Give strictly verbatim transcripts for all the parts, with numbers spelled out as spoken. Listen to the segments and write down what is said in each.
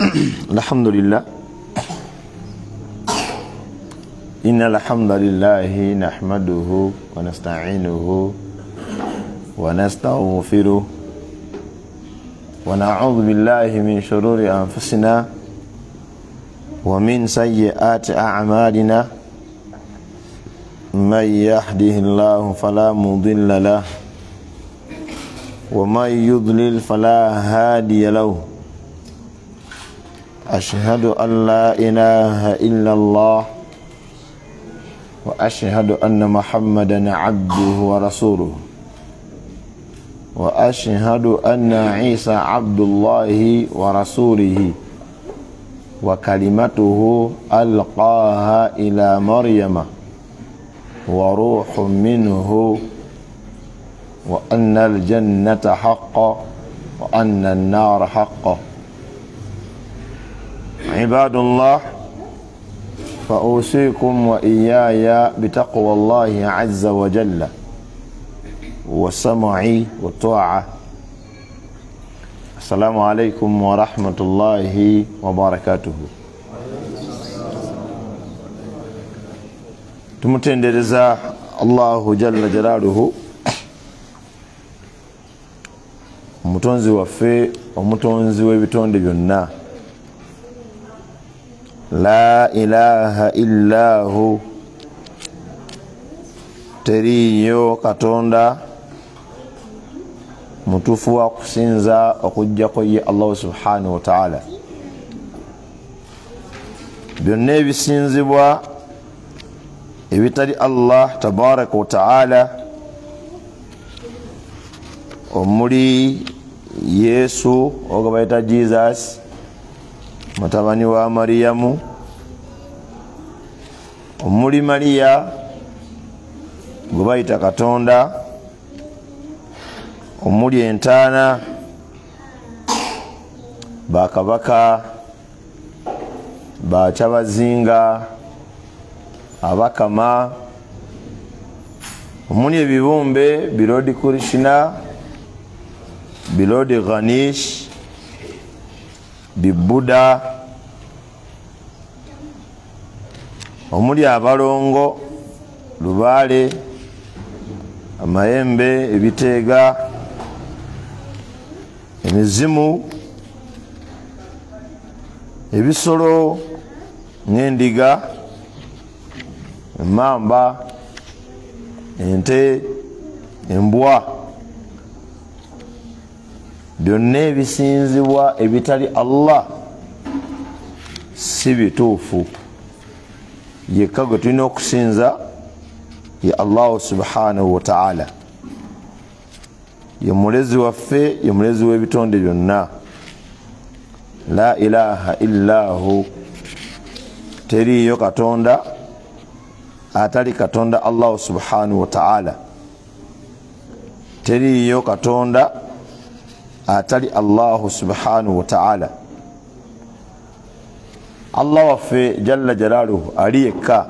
الحمد لله إن الحمد لله نحمده ونستعينه ونستغفره ونعوذ بالله من شرور أنفسنا ومن سيئات أعمالنا من يهده الله فلا مضل له ومن يضلل فلا هادي له أشهد أن لا إله إلا الله وأشهد أن محمدا عبده ورسوله وأشهد أن عيسى عبد الله ورسوله وكلمته ألقاها إلى مريم وروح منه وأن الجنة حق وأن النار حق. عباد الله، فأوصيكم وإياي بتقوى الله عز وجل والسمع والطاعة. السلام عليكم ورحمة الله وبركاته. tumutendereza Allahu jalla jalaluhu omutonzi waffe omutonzi w'ebitonde byonna. La ilaha illa hu, teriyo katonda mutufu wa kusinza okujjako ye Allah subhanahu wa ta'ala. byonna ebisinzibwa ebitali Allah tabaraka wa ta'ala omuli Yesu oga bayita Jesus mutabani wa Mariyamu, omuli Maria gwe bayita Katonda, omuli entaana bakabaka bakyabazinga abakama, omuli ebibumbe Bilodi Krishna, Bilodi Ganesh, Bibuda, omuli abalongo Lubale, amayembe, ebiteega, emizimu, ebisolo ng'endiga, emamba, ente, embwa, byonna ebisinzibwa ebitali Allah si bituufu. Yekka gwe tulina okusinza ye Allah subhanahu wa ta'ala, ye mulezi waffe, ye mulezi w'ebitonde byonna. La ilaha illa hu, teriyo katonda atali katonda Allah subhanahu wa ta'ala, teriyo katonda atali Allah subhanahu wa ta'ala. Allah waffe jalla jalaluhu ali yekka,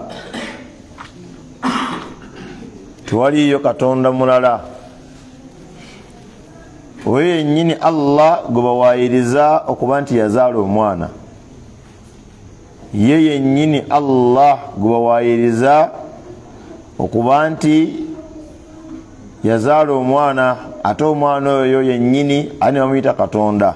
tewaliyo katonda mulala. Oyo yennyini Allah gwe bawayiriza okuba nti yazaala omwana, ye yennyini Allah gwe bawayiriza okuba nti yazaala omwana, ate omwana oyo yennyini ani bamuyita katonda.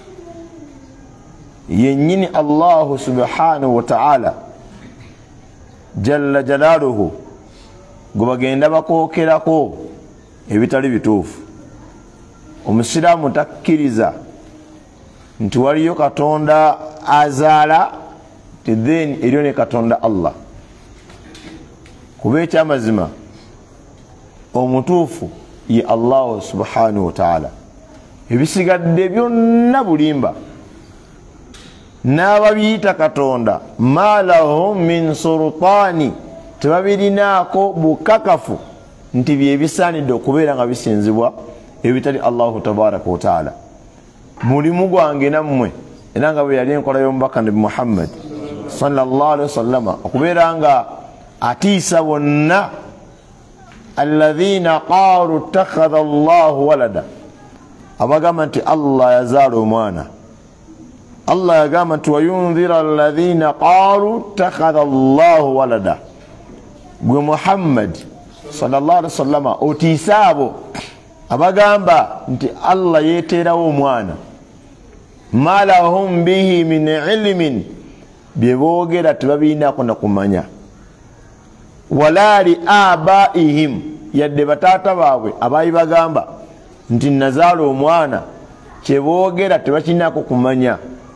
Yennyini Allahu subhanahu wa ta'ala jalla jalaluhu gwe bagenda bakookerako ebitali bituufu. Omusiraamu takkiriza nti waliyo katonda azaala then eriyo ne katonda Allah. Kuba ekyamazima omutuufu ye Allah subhanahu wa ta'ala. Ebisigadde byonna bulimba. N'ababiyita katonda ma lahum min sultaani, tebabirinaako bukakafu nti bye bisaanidde okubeera nga bisinzibwa ebitali Allahu tabaraka wa ta'ala. Mulimu gwange nammwe era nga bwe yali enkola y'omubaka Nabi Muhammad sallallahu alaihi wasallam okubeera nga atiisa bonna alladhina qalu ittakhadha Allahu walada, abagamba nti Allah yazaala omwana. Allah yagamba nti wayunzira alladhina qalu takhadha Allahu walada. Gwe Muhammad sallallahu alaihi wasallam otiisa abo abagamba nti Allah yeeterawo omwana, ma lahum bihi min ilmin, bye boogera tebabiinako na kumanya, wala li abaihim, yadde bataata baabwe abayi bagamba nti nazaala omwana, kye boogera tebakinako kumanya.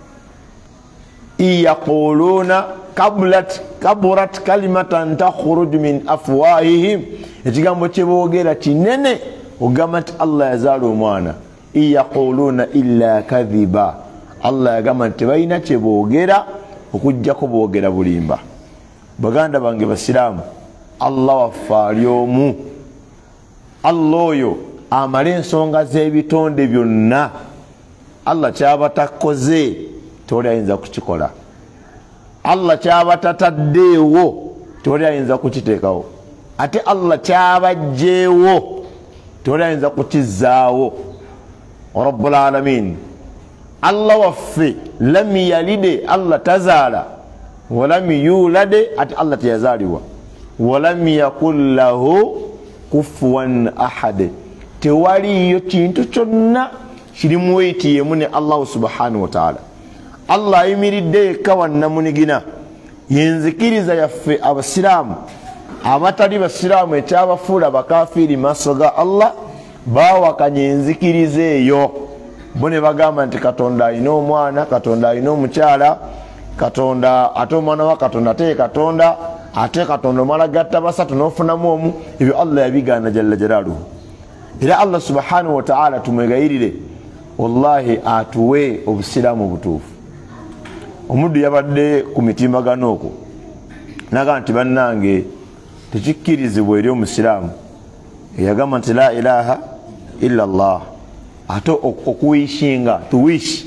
iyaquluna kabulat kaburat kalimatan takhruju min afwahihim, ekigambo kye boogera kinene ogamba nti Allah yazaala omwana. iyaquluna illa kadhiba, Allah yagamba nti tebalina kye boogera okujjako boogera bulimba. Baganda bange basiraamu, Allah waffe ali omu. Allah oyo amala ensonga z'ebitonde byonna. Allah kyaba takoze toli ayinza kukikola. Allah kyaba tataddeewo toli ayinza kukiteekawo. Ate Allah kyabajjeewo toli ayinza kukizzaawo. Rabbul alamin, Allah waffe lam yalide, Allah tazaala, walam yulade, ate Allah teyazaalibwa, walam yakul lahu kufuwan ahad, tewaliyo kintu kyonna kirimu weeti yemu ne Allah subhanahu wa ta'ala. Allah ayimiridde yekka wannamunigina, yenzikiriza yaffe abasiraamu abatali basiraamu ekyabafuula bakafiiri maaso ga Allah, baawakanya enzikiriza eyo. Bo ne bagamba nti Katonda alina omwana, Katonda alina omukyala, Katonda ate omwana wa Katonda ate Katonda, ate Katonda omala gatta basatu n'ofunamu omu. Ebyo Allah yabigaana jalla jalaaluhu. Era Allah subhanahu wa ta'ala tumwegayirire, wallahi atuwe obusiraamu butuufu. Omuddu yabadde ku mitimbagano okwo naga nti bannange tekikkirizibwa eri omusiraamu eyagamba nti la ilaha illa Allah, ate okuwishinga to wish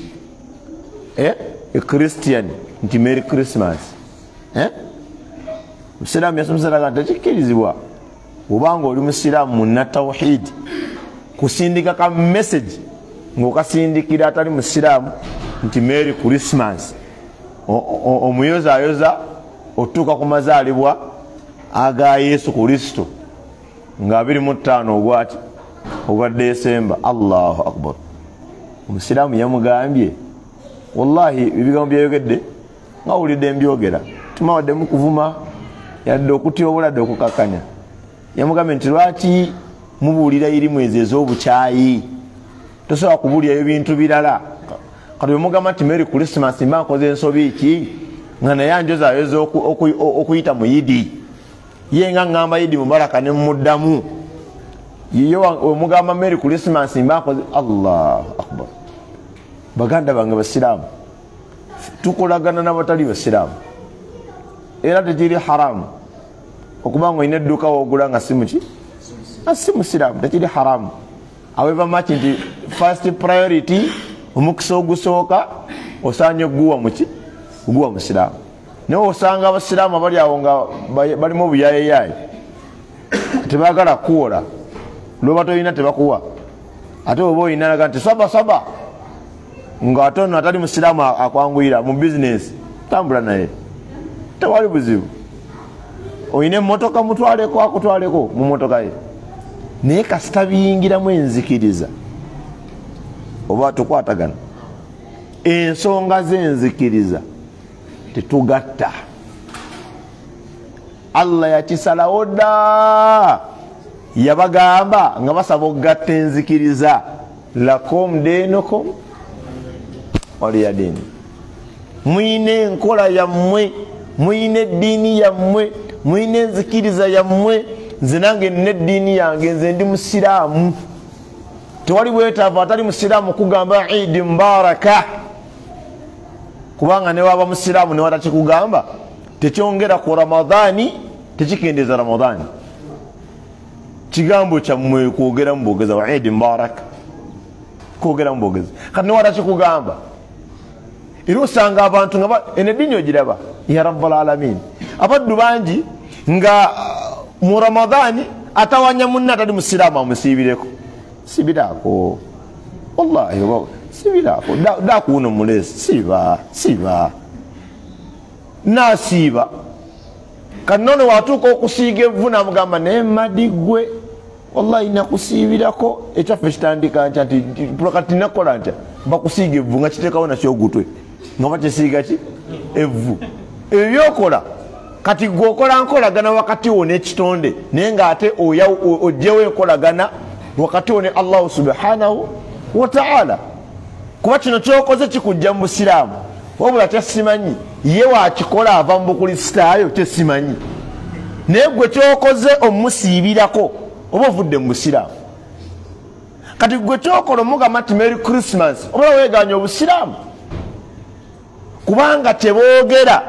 eh a Christian nti Merry Christmas eh musiraamu yasomesa naga nti tekikkirizibwa obanga oli musiraamu munna tawhid kusindika ka message ng'okasindikira atali musiraamu nti Merry Christmas, omuyoza ayoza otuuka ku mazaalibwa aga Yesu Kristo nga abiri mu ttaano ogwati ogwa Desemba. Allahu akbar. Omusiraamu yamugambye, wallahi ebigambo byayogedde nga wulidde mbyogera, tumawadde mu kuvuma yadde okutyobola dde okukakanya. Yamugambye nti lwaki mubuulira irimu ezo ez'obukyayi, tosobola kubuulirayo bintu birala. Kati bwemugamba nti Merry Christmas mba nkoze ensobi ki nga naye anjoza ayoza okuyita mu Yidi, ye nga ngamba Yidi mubaraka ne muddamu, yo omugamba Merry Christmas mba nkoze. Allahu akbar. Baganda bange basiraamu, tukolagana n'abatali basiraamu, era tekiri haramu okuba nga olina edduuka woogula nga si muki si musiraamu, tekiri haramu. However much nti first priority omukisa ogusooka osaanye guwa muki guwa musiraamu. Naye osanga abasiraamu abali awo nga balimu obuyayeyaye tebaagala kuwola, lwoba tolina tebakuwa, ate oba olina naga nti saba saba nga ate ono atali musiraamu akwanguyira mu bizinesi, tambula naye tewali buzibu. Olina emmotoka mutwaleko akutwaleko mu mmotoka ye, naye kasita biyingiramu enzikiriza oba tukwatagana ensonga z'enzikiriza tetugatta. Allah yakisalawo dda, yabagamba nga basaba okugatta enzikiriza, lakum dinukum waliya dini. Muyina enkola yammwe, muyina eddiini yammwe, muyina enzikiriza yammwe. Nze nange nina eddiini yange, nze ndi musiraamu. Tewali bwetaavu atali musiraamu kugamba Eid Mubaraka, kubanga ne waba musiraamu ne wata kikugamba tekyongera ku Ramadhaani, tekikendeza Ramadhaani. Kigambo kyammwe kwogera mu bwogeza wa Eid Mubaraka, kwogera mu bwogeza. Kati ne wata kikugamba era osanga abantu nga eno eddiini ogiraba ya Rabbul Alamin, abaddu bangi nga mu Ramadhaani atawanya munna atali musiraamu amusiibireko. Sibiraako wallahi sibirako da kuno mulesi siba siba nasiba kanono watuko okusiga evuna mugamba ne madigwe wallahi nakusibirako ekyaffe kitandika nti nti prokati nakola nti bakusiga evvu nga kitekawo nakyo ogutwe nga bakisiga ki evvu ebyokola kati gwokola nkolagana wakati wo n'ekitonde naye nga ate ojjewo enkolagana wakati wo ne allahu subhanahu wataala kuba kino kyokoze kikujja mu busiraamu wabula tesimanyi ye wakikola ava mu bukristaayo tesimanyi naye gwe kyokoze omusiibirako oba ovudde mu busiraamu kati gwe kyokola omugamba nti merry christmas oba weeganya obusiraamu kubanga teboogera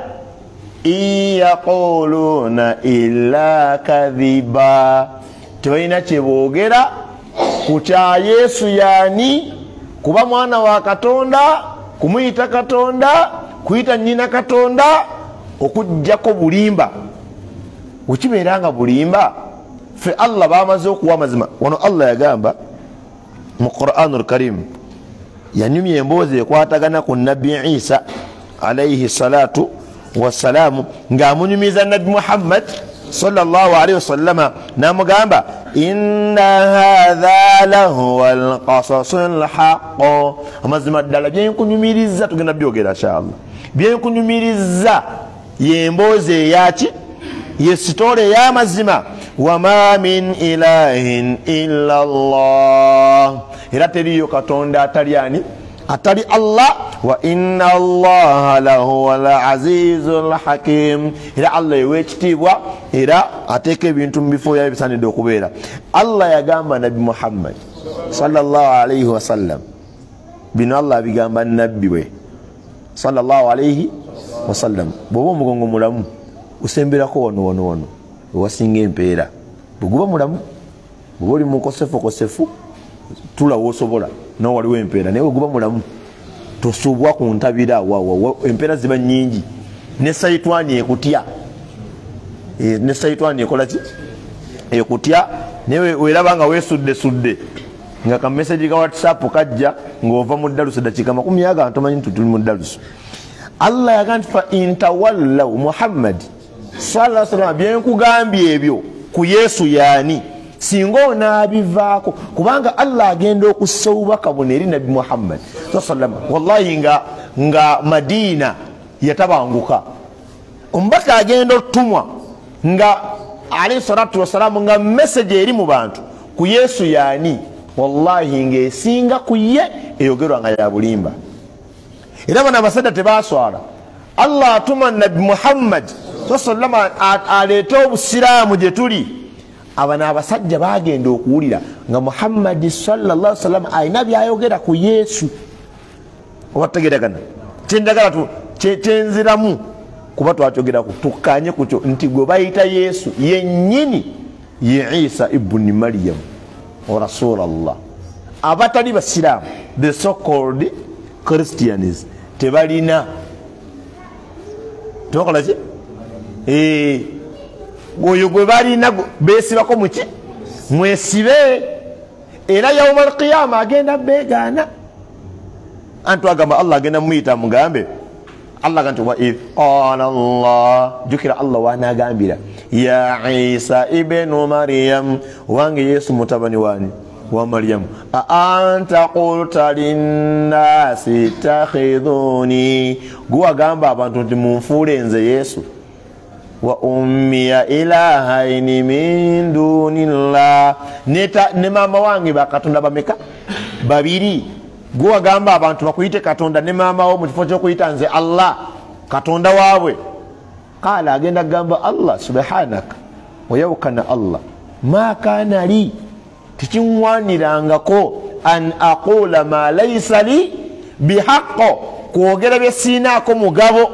iyaquluna illa kadhiba tebalina kyeboogera kutya yesu yani kuba mwana wa katonda kumuyita katonda kuyita nyina katonda okujjako bulimba wekibeera bulimba fe allah bamaze okuwa amazima wano allah yagamba mu Qur'anul Karim yanyumya emboozi ekwatagana ku nabbi Isa alayhi salatu wassalamu ng'amunyumiza nabbi Muhammad sallallahu alayhi wasallama namugamba inna hadha lahuwa alqasasul haqq amazima ddala byenkunyumiriza tugenda byogera inshallah byenkunyumiriza yemboozi eyaki ye sitore y'amazima wama min ilahin illa Allah era teriyo katonda atali ani atali Allah wa inna Allah lahu al-azizul hakim era Allah yewekitibwa era ateka ebintu mu bifo bya bisanidde okubeera Allah yagamba nabi Muhammad sallallahu alayhi wa sallam bino Allah bigamba nabbi we sallallahu alayhi wa sallam bobo mugongo mulamu usemberako wano wano wano wasinga empeera buguba mulamu buli mukosefu kosefu tula wosobola no waliwo empeera naye guba mulamu tosubwa ku ntabira wa empeera ziba nyingi ne saitwani ekutya e, ne saitwani ekola ki ekutya newe werabanga wesudde sudde nga ka message ka WhatsApp kajja ngova mu dalusu dakika makumi yaga ntomanyi tutuli mu dalusu Allah yagamba fa intawallaw Muhammad sallallahu alaihi wasallam byenkugambye ebyo ku Yesu yani singa onaabivaako kubanga Allah agenda okussa obubaka buno eri nabbi Muhammad sallam wallahi nga nga Madina yatabanguka omubaka agenda otumwa nga alayhi salatu wassalamu nga message eri mu bantu ku Yesu yani wallahi nga esinga ku ye eyogerwa nga ya bulimba era bana abasajja tebaswala Allah atuma nabbi Muhammad sallam aleeta obusiraamu gye tuli abana abasajja bagenda okuwulira nga Muhammad sallallahu alaihi wasallam ayina byayogera ku Yesu obategeregana kyendagala tu kyenziramu kuba twakyogera ku tukanye ku kyo nti gwe bayita Yesu yennyini ye Isa ibn Maryam wa Rasulullah abatali basiraamu the so called Christians tebalina tokola ki eh oyo gwe balina besibako muki mwesibe era yawmal qiyama agenda begaana antu agamba Allah agenda muyita mugambe Allah gantu wa if qala Allah jukira Allah wana agambira ya Isa ibn Maryam wange Yesu mutabani wani wa Maryam a anta qulta linnasi takhiduni gwa gamba abantu nti munfule nze Yesu wa ummiya ilahaini min dunillah neta ne mama wange bakatonda bameka babiri gwa gamba abantu bakuyite katonda ne mama wo mu kifo ky'okuyita nze Allah katonda waabwe kala agenda gamba Allah subhanaka wayawkana Allah ma kana li tikinwanirangako an aqula ma laysa li bihaqqo kwogera bye siinako mugabo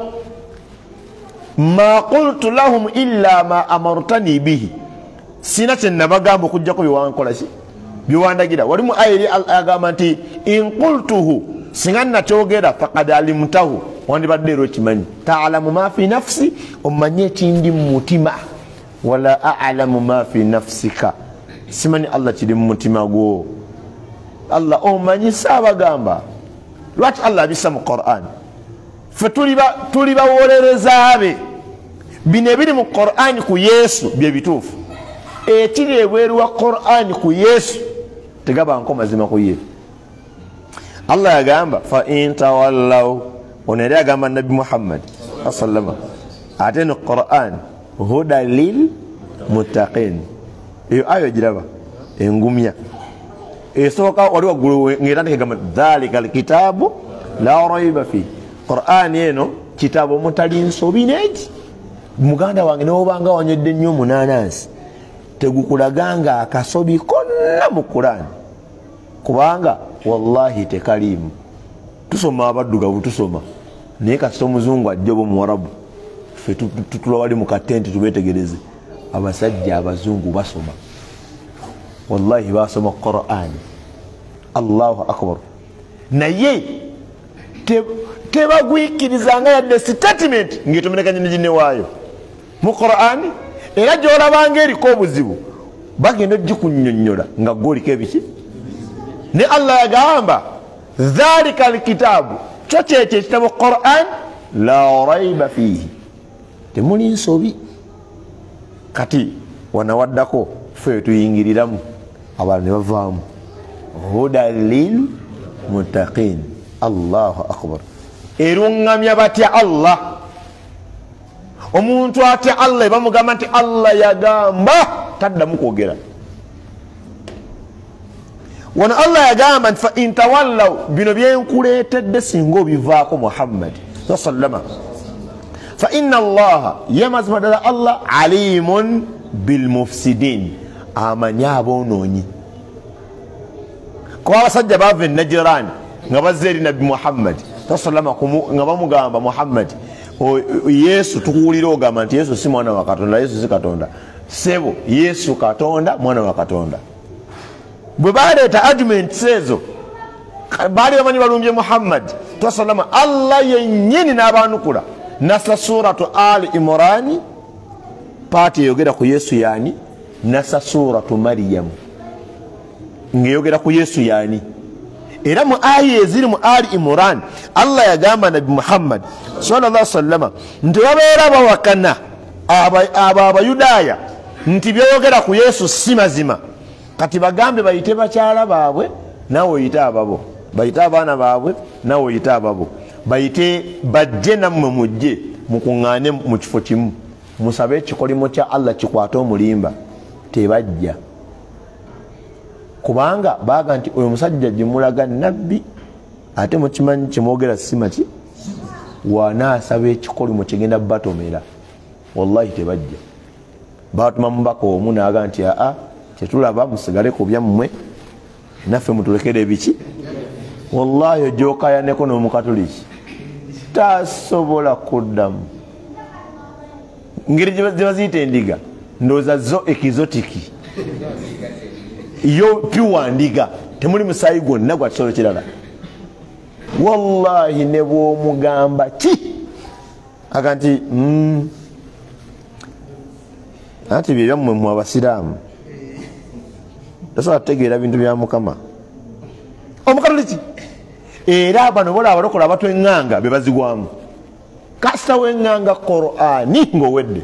ma qultu lahum illa ma amartani bihi sina kyenabagamba okujjako byewankola ki byewandagira walimu ayiri agamba nti in qultuhu singa nakyogera faqad alimtahu wandibadde era okimanyi taalamu ma fi nafsi omanye ekindi mu mutima wala a'lamu ma fi nafsika simanyi Allah kiri mu mutima gwo Allah omanyi saabagamba lwaki Allah abissa mu Qur'an fe tuli bawolereza be bino ebiri mu Qur'an ku Yesu bye bituufu ekiri ebweru wa Qur'an ku Yesu tegaba nko mazima ku ye Allah yagamba fa in tawallaw onere yagamba Nabi Muhammad sallallahu ate no Qur'an huda lil muttaqin iyo ayo jiraba engumya esoka wali wagulu ngirandike gamba dhalika alkitabu la rayba fi Qur'an yeno kitabu mutali nsobineji muganda wange nobanga wanyedde nnyo munanasi tegukulaganga akasobi konna mu Qur'an kubanga wallahi tekalimu tusoma abaddugavu tusoma naye kasita omuzungu ajjobo muwarabu fe tutula wali mu katenti tubetegereze abasajja abazungu basoma wallahi basoma Qur'an Allahu akbar naye tebagwikirizanga yadde statement ngitomenekanye n'ijine waayo mu Qur'an era gyolabanga eriko obuzibu bagenda ogikunyonnyola nga gwoliko ebiki ne Allah yagamba dhalika alkitabu kyo kyekyo ekitabo Qur'an la rayba fihi temuli nsobi kati wanawaddako fe tuyingiriramu abantu ne bavaamu huda lil muttaqin Allahu akbar erungamya batya Allah omuntu atya Allah bamugamba nti Allah yagamba taddamu kwogera wana Allah yagamba nti fa in tawallaw bino byenkuleetedde singa obivaako Muhammad sallama fa inna Allah yamazima ddala Allah alimun bilmufsidin amanya aboonoonyi kuba abasajja baava e Najran nga bazze eri Nabi Muhammad sallama nga bamugamba Muhammad Yesu tukuwulira ogamba nti Yesu si mwana wa Katonda Yesu si Katonda sebo Yesu Katonda mwana wa Katonda bwe baleeta arguments ezo baali bamanyi balumbye Muhammad sallama Allah yennyini n'abaanukula nasa suratu Ali Imran paati eyogera ku Yesu yani nasa suratu Maryam ngeyogera ku Yesu yani era mu aya eziri mu Ali Imran Allah yagamba Nabi Muhammad sallallahu alaihi wasallam nti babeera bawakana abo Abayudaaya nti byogera ku Yesu si mazima kati bagambe bayite bakyala baabwe nawe oyite ababo bayite abaana baabwe nawe oyite ababo bayite bajje nammwe mujje mukuŋŋaane mu kifo kimu musabe ekikolimo kya Allah kikwate omulimba tebajja kubanga baga nti oyo musajja gimulaga nabbi ate mukimanyi kimwogera sima ki wanaasaba ekikolimo kigenda batomera wallahi tebajja batuma mubaka omu naaga nti aa kyetulaba musigale ku byammwe naffe mutulekere ebiki wallahi ojokayaneko n'omukatoliki tasobola kuddamu ngeri gye baziyita endiga ndowooza zo ekizotiki yo piwa ndiga temuli musaayi gwonna gwa kisolo kirala wallahi ne bw'omugamba ki aga nti mm, anti bye byammwe mu abasiraamu tasobola kutegeera bintu bya Mukama omukatoliki era bano bola abalokola abatweŋŋanga be bazigwamu kasita weŋŋanga Qur'ani ng'owedde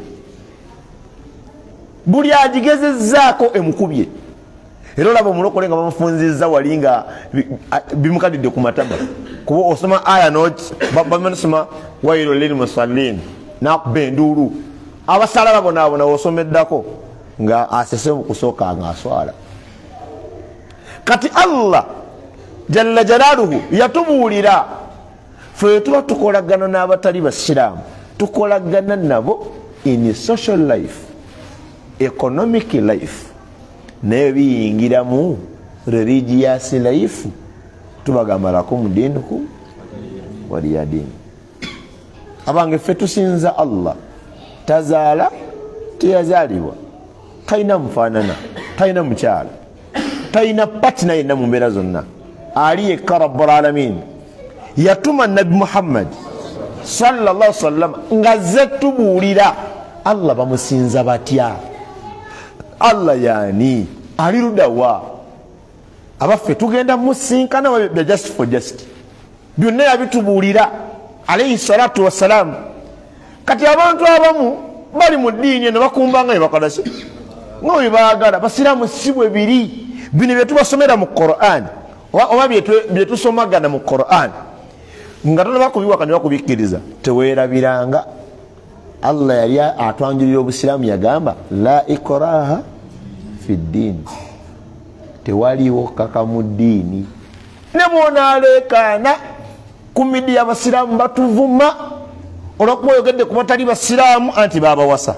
buli agigezezzaako emukubye era olaba omulokole nga bamufunzizza wali nga bimukadidde ku mataba kuba osoma aya bamanasoma wairo lil musallin nakuba enduulu abasala babonaabona wosomeddako nga asese mukusooka nga aswala kati Allah jalla jalaaluhu yatubuulira fe tuba tukolagana n'abatali basiraamu tukolagana nabo in social life economic life naye biyingiramu religious life tubagamba lakum dinukum waliya dini abange ffe tusinza Allah tazaala teyazaalibwa talina mufaanana talina mukyala talina patina yenna mu mbeera zonna ali yekka rabbul alamin yatuma Nabi Muhammad sallallahu alaihi wasallam nga ze tubuulira Allah bamusinza batya Allah yani alirudawa abaffe tugenda musinkana bya just for just byonna yabitubuulira alayhi salatu wassalaamu. Kati abantu abamu bali mu ddiini eno bakumbanga ebakalasi nga bwe baagala. Basiraamu si bwe biri. Bino bye tubasomera mu Qur'an oba bye tusomagana mu Qur'an nga tonaba kubiwaka ne bakubikkiriza, teweerabiranga. Allah yali atwanjulira obusiraamu yagamba la ikraha fi ddiini, tewaliwo kaka mu ddiini. Ne bw'onaaleekaana ku midiya abasiraamu batuvuma olwokuba oyogedde ku batali basiraamu anti baabawasa.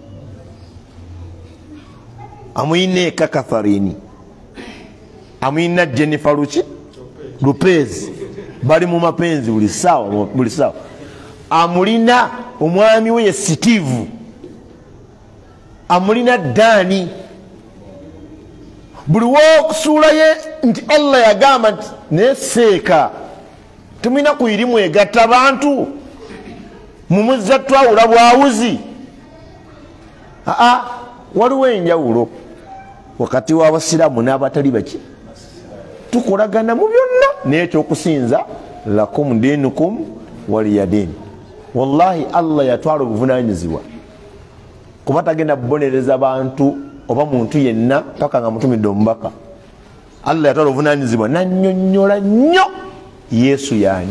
Amuyina Eka Katharini, amuyina Jennifer Luki Lopez, bali mu mapenzi buli ssaawa buli ssaawa. Amulina omwami we ye Steve, amulina Dani. Buli wokusuula ye nti Allah yagamba nti neseeka tumina kuyirimu egatta bantu mumuzza twawula bwawuzi. Aa, waliwo enjawulo wakati w'abasiraamu n'abatali baki. Tukolagana mu byonna n'ekyokusinza lakum dinukum waliya dini. Wallahi Allah yatwala obuvunanyizibwa kuba tagenda kubonereza bantu oba muntu yenna paka nga mutumidde omubaka. Allah yatwala obuvunanyizibwa nannyonnyola nnyo Yesu yaani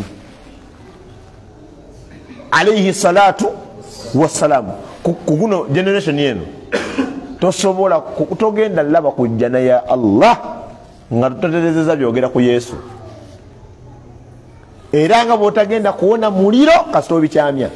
alayhi salatu wassalamu. Kuguno generation yeno tosobola togenda laba kujjana ya Allah nga tuteterezeza byogera ku Yesu, era nga bwotagenda kuwona muliro kasita obikyamya.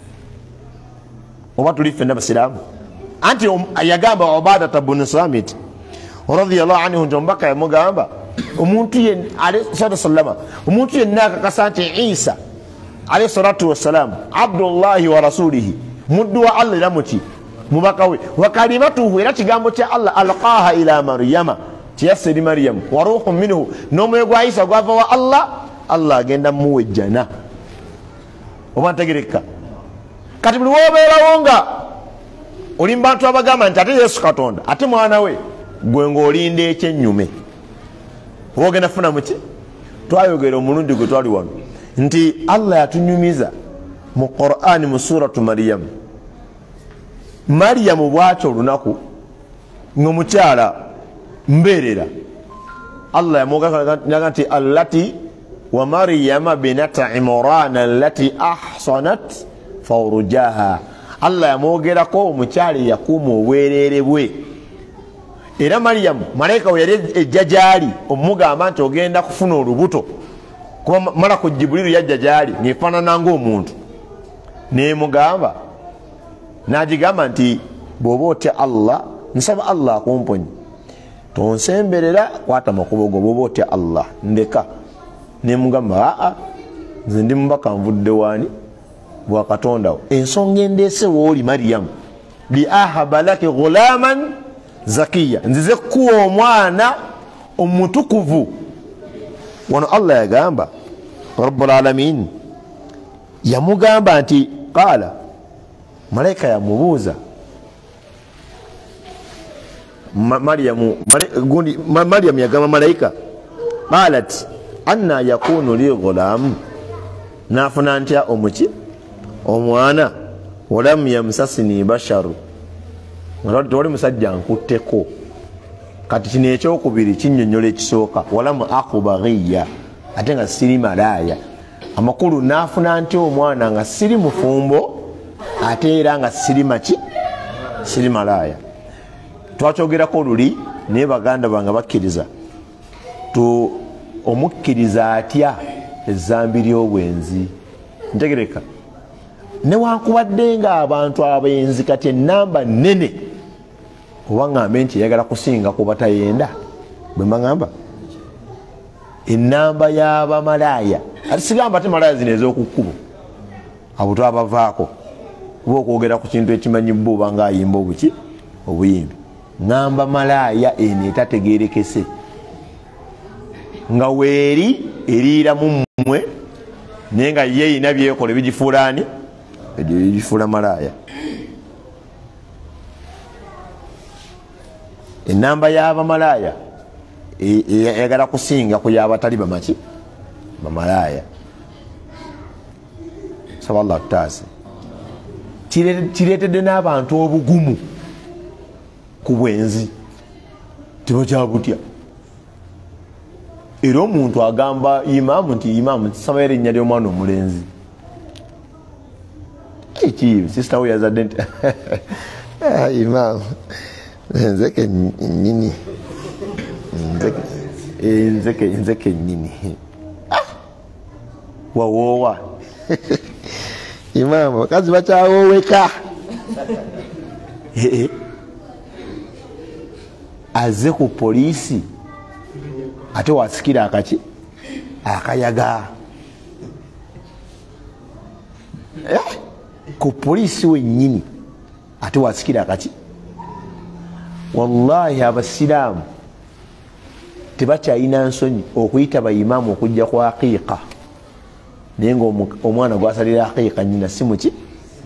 Oba tuli ffenna basiraamu anti yagamba Ubaadata bnu Saamit radiyallahu anhu nti omubaka yamugamba omuntu yenna alayhi salama omuntu yenna akakasa nti Isa alayhi salatu wassalamu abdullahi wa rasulihi, muddu wa Allah era muki mubaka we, wa kalimatuhu era kigambo kya Allah alqaha ila Maryama kiyassa eri Maryamu, wa ruhun minhu n'omwoyo gwa Isa gwava wa Allah, Allah agenda muwejjana. Oba ntegereka. Kati buli wobeerawo nga oli mu bantu abagamba nti ate Yesu Katonda ate mwana we, gwe ng'olinda ekyennyume oba ogenda funa muki. Twayogera omulundi gwe twali wano nti Allah yatunyumiza mu Qur'ani mu suratu Maryamu. Maryamu bw'atyo olunaku ng'omukyala mbeerera, Allah yamwogaga nti allati wa Maryama binata Imrana allati ahsanat fawrujaha. Allah yamwogerako omukyala eyakuuma obwereere bwe. Era Maryamu malayika we yali ejja gy'ali omugamba nti ogenda kufuna olubuto kuba Malaku Jibuliru yajja gy'ali ng'efaanana ng'omuntu, neemugamba n'agigamba nti bw'oba otya Allah nsaba Allah akumponye, tonsemberera kwata makubo go, bw'oba otya Allah ndeka. Neemugamba aa nze ndi mubaka nvudde waani bwa Katonda. Ensonga endeese wooli Maryamu li ahaba laki ghulaman zakiya, nzize kuwa omwana omutukuvu. Wano Allah yagamba Rabbul Alamin yamugamba nti qala, malayika yamubuuza Maryamu gundi Maryamu yagamba malayika qalat anna yakunu li ghulam, nafuna ntya omuki omwana walam yamsasini basharu, nga tewali musajja nkutteko. Kati kino ekyokubiri kinnyonnyola ekisooka walamu aku baghiya, ate nga siri malaaya. Amakulu nafuna ntya omwana nga siri mufumbo ate era nga siri maki siri malaaya. Twakyogerako luli naye baganda bange bakkiriza tu omukkiriza atya ezzambi ly'obwenzi. Ntegereka newankubadde nga abantu abenzi kati enamba nene oba ngambe nti yagala kusinga kuba tayenda, bwe mbagamba enamba y'abamalaaya, ati sigamba ate malaaya zino ez'okukkubo abo twabavaako kuba okwogera ku kintu ekimanyibwa oba nga ayimba obuki obuyimbi. Ngamba malaaya eno etategerekese nga weeri eriira mu mmwe naye nga ye erina byekola ebigifuulaani ebyo bigifuula malaaya. Enamba y'abamalaaya eyagala kusinga ku y'abatali bamaki bamalaaya. saba Allah tutaase kireetedde n'abantu obugumu ku bwenzi tebakyabutya era omuntu agamba imaamu nti imaamu saba erinnya ly'omwana omulenzi ekiibi sisita we yazadde nti imaamu nzeke nyini nzeke nzeke nyini wawoowa imaamu bakazi bakyawooweka aze ku poliisi ate wasikira akaki akayaga ku poliisi wennyini ate wasikira akaki. Wallahi abasiraamu tebakyalina nsonyi okuyita bayimaamu okujja ku aqiiqa naye nga omwana gwasalira aqiiqa nyina si muki.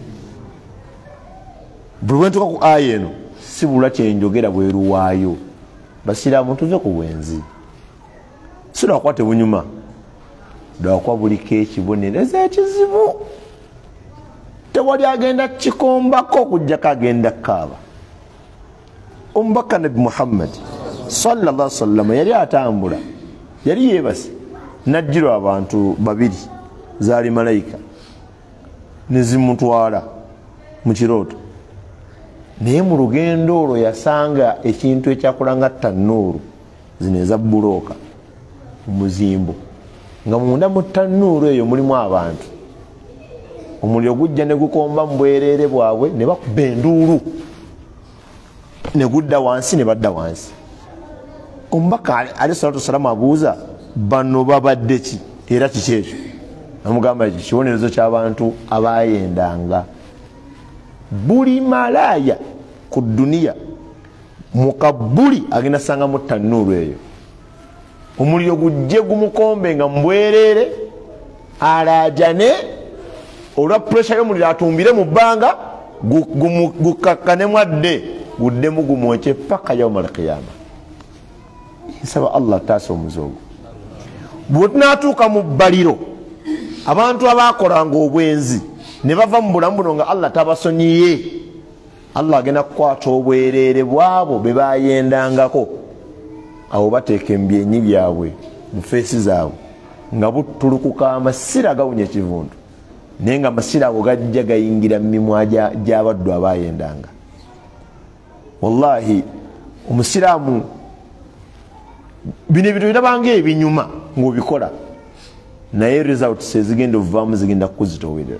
Buli lwentuka ku aya eno sibula kyenjogera bweru waayo. Basiraamu tuve ku bwenzi si lwakuba tebunyuma lwakuba buliko ekibonerezo ekizibu. Tewali agenda kikombako okujjako agenda kaaba. Omubaka Nabi Muhammad sallallahu alaihi wasallam yali atambula yali yeebase najjirwa abantu babiri zaali malayika nezimutwala mu kirooto naye mu lugendo olwo yasanga ekintu ekyakulanga tannuuru zino eza bulooka muzimbo nga munda mu tannuuru eyo mulimu abantu. Omuliro gujja ne gukomba mu bwereere bwabwe ne bakuba enduulu ne gudda wansi ne badda wansi. Omubaka alayhi salatu wassalamu abuuza bano babadde ki era kiki ekyo? Amugamba ekyo kibonerezo ky'abantu abayendanga. Buli malaaya ku duniya mukabbuli agenda sanga mu tannuuru eyo omuliro gujje gumukombe nga mbwereere alaajane olwa pressure y'omuliro atumbire mu bbanga gukakkanemu adde guddemu gumwoke paka yawmal qiyama. Nsaba Allah taasa omuze ogwo. Bwe tunaatuuka mu bbaliro abantu abaakolanga obwenzi ne bava mu bulamu buno nga Allah tabasonyiye, Allah agenda kukwata obwereere bwabo be bayendangako awo bateeka embyenyi byabwe mu feesi zaabwe nga butulukuka amasira gawunya ekivundu naye nga amasira ago gajja gayingira mu mimwa gy'abaddu abayendanga. Wallahi omusiraamu bino ebintu birabanga ebinyuma ng'obikola naye results ezigenda ovaamu zigenda kukuzitoowerera.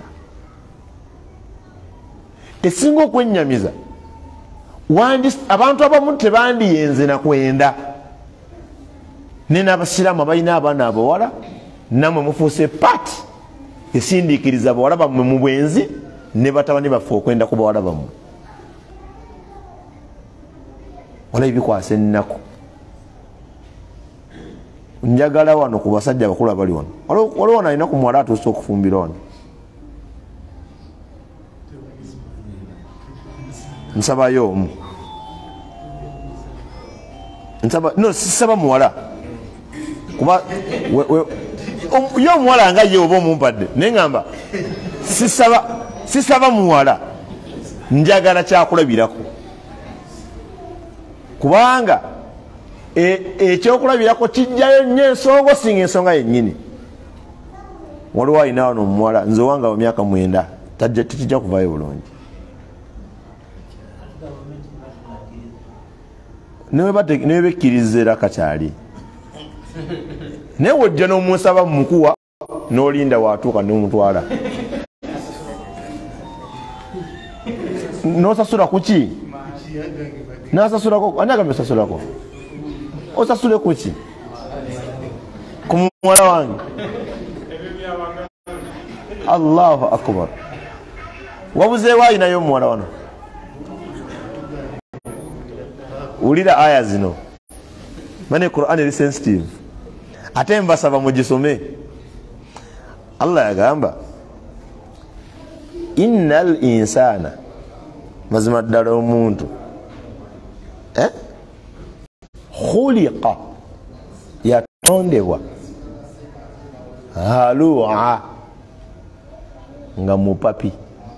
Esinga okwennyamiza abantu abamu tebandiyenze nakwenda naye n'abasiraamu abalina abaana abawala nammwe mufuuse paati esindiikiriza bawala bammwe mu bwenzi ne batabani baffe okwenda ku bawala bammwe. Walayi bikwasa ennaku. Njagala wano ku basajja abakulu abali wano waliwo wano alina ku muwala atuuse okufumbira wano. Nsabayo omu nsaba no sisaba muwala kuba yo omuwala nga ye oba omumpadde naye ngamba sisaba sisaba muwala njagala kyakulabirako kubanga ekyokulabirako kijjayo nnyo ensonga singa ensonga yennyini. Waliwo alina wano omuwala nze owange wa myaka mwenda tekijja kuvaayo bulungi. Newe bekkiriza era kakyali naye wojja n'omusaba mumukuwa n'olinda watuuka n'omutwala n'osasula kuki? N'asasulako ani agambye osasulako? Osasule kuki? Ku muwala wange. Allahu akbar. Wabuzeewo alinayo omuwala wano? Ulira aya zino mane Qur'an eri sensitive ate mbasaba mugisome. Allah yagamba innal insana mazima ddala omuntu eh khuliqa yatondebwa halua nga mupapi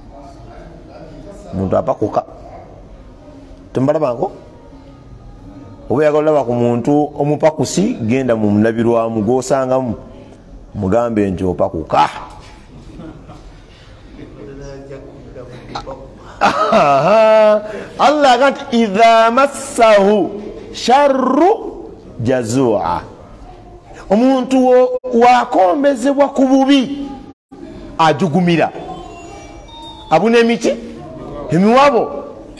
muntu apakuka tembalabango oba yagala olaba ku muntu omupakusi genda mu mulabirwamu gwosangamu mugambe nti opakuka Allah agati idha massahu sharru jazua omuntu wakombezebwa ku bubi ajugumira abuna emiti emiwabo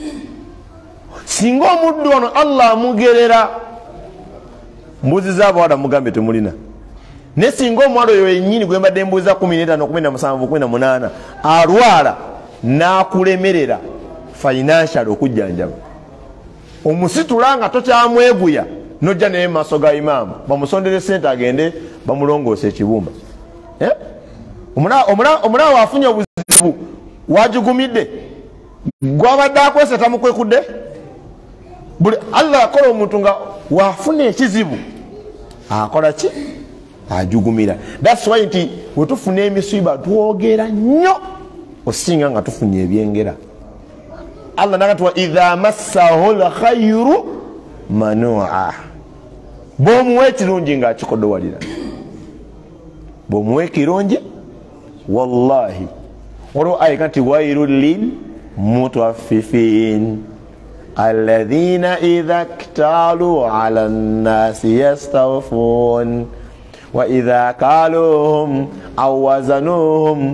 singa omuddu wano Allah amugerera mbuzi z'abawala mugambe temulina ne singa omwalo oyo yennyini gwe mbadde mbuuza kumi n'etaano kumi na musanvu kumi na munaana alwala n'akulemerera financial okujjanjaba omusitula nga tokyamweguya nojja naye mu maaso ga imaamu bamusondere sente agende bamulongoose ekibumba eh? omulaawo afunye obuzibu wajugumidde gwabadde akwese tamukwekudde buli Allah akola omuntu nga wafuna ekizibu akola ki ajugumira. That's why nti wetufuna emisiba twogera nnyo osinga nga tufunye ebyengera. Allah nagatwa idha massahu lkhairu manua bwomuwa ekirungi nga akikodowalira bwomuwa ekirungi wallahi olwo ayika nti wairu lil mutaffifin alladhina idha ktalu ala nnasi yastawfun wa idha kaluhum aw wazanuhum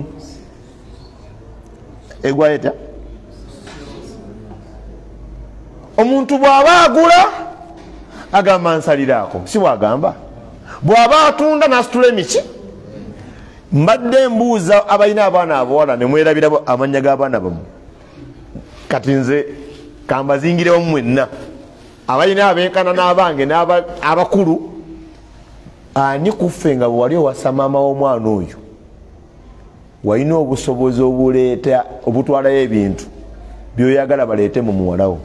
egwaeta omuntu bw'aba agula agamba nsaliraako si bwagamba bw'aba atunda nasitula emiki. Mbadde mbuuza abalina abaana abawala ne mwerabira amannya g'abaana bammwe kati nze kambazingirewo mwenna abalina abenkana n'abange n'abakulu ani kuffe nga bwe wali owasa maama w'omwana oyo walina obusobozi obuleeta obutwalayo ebintu byoyagala baleete mu muwalawo.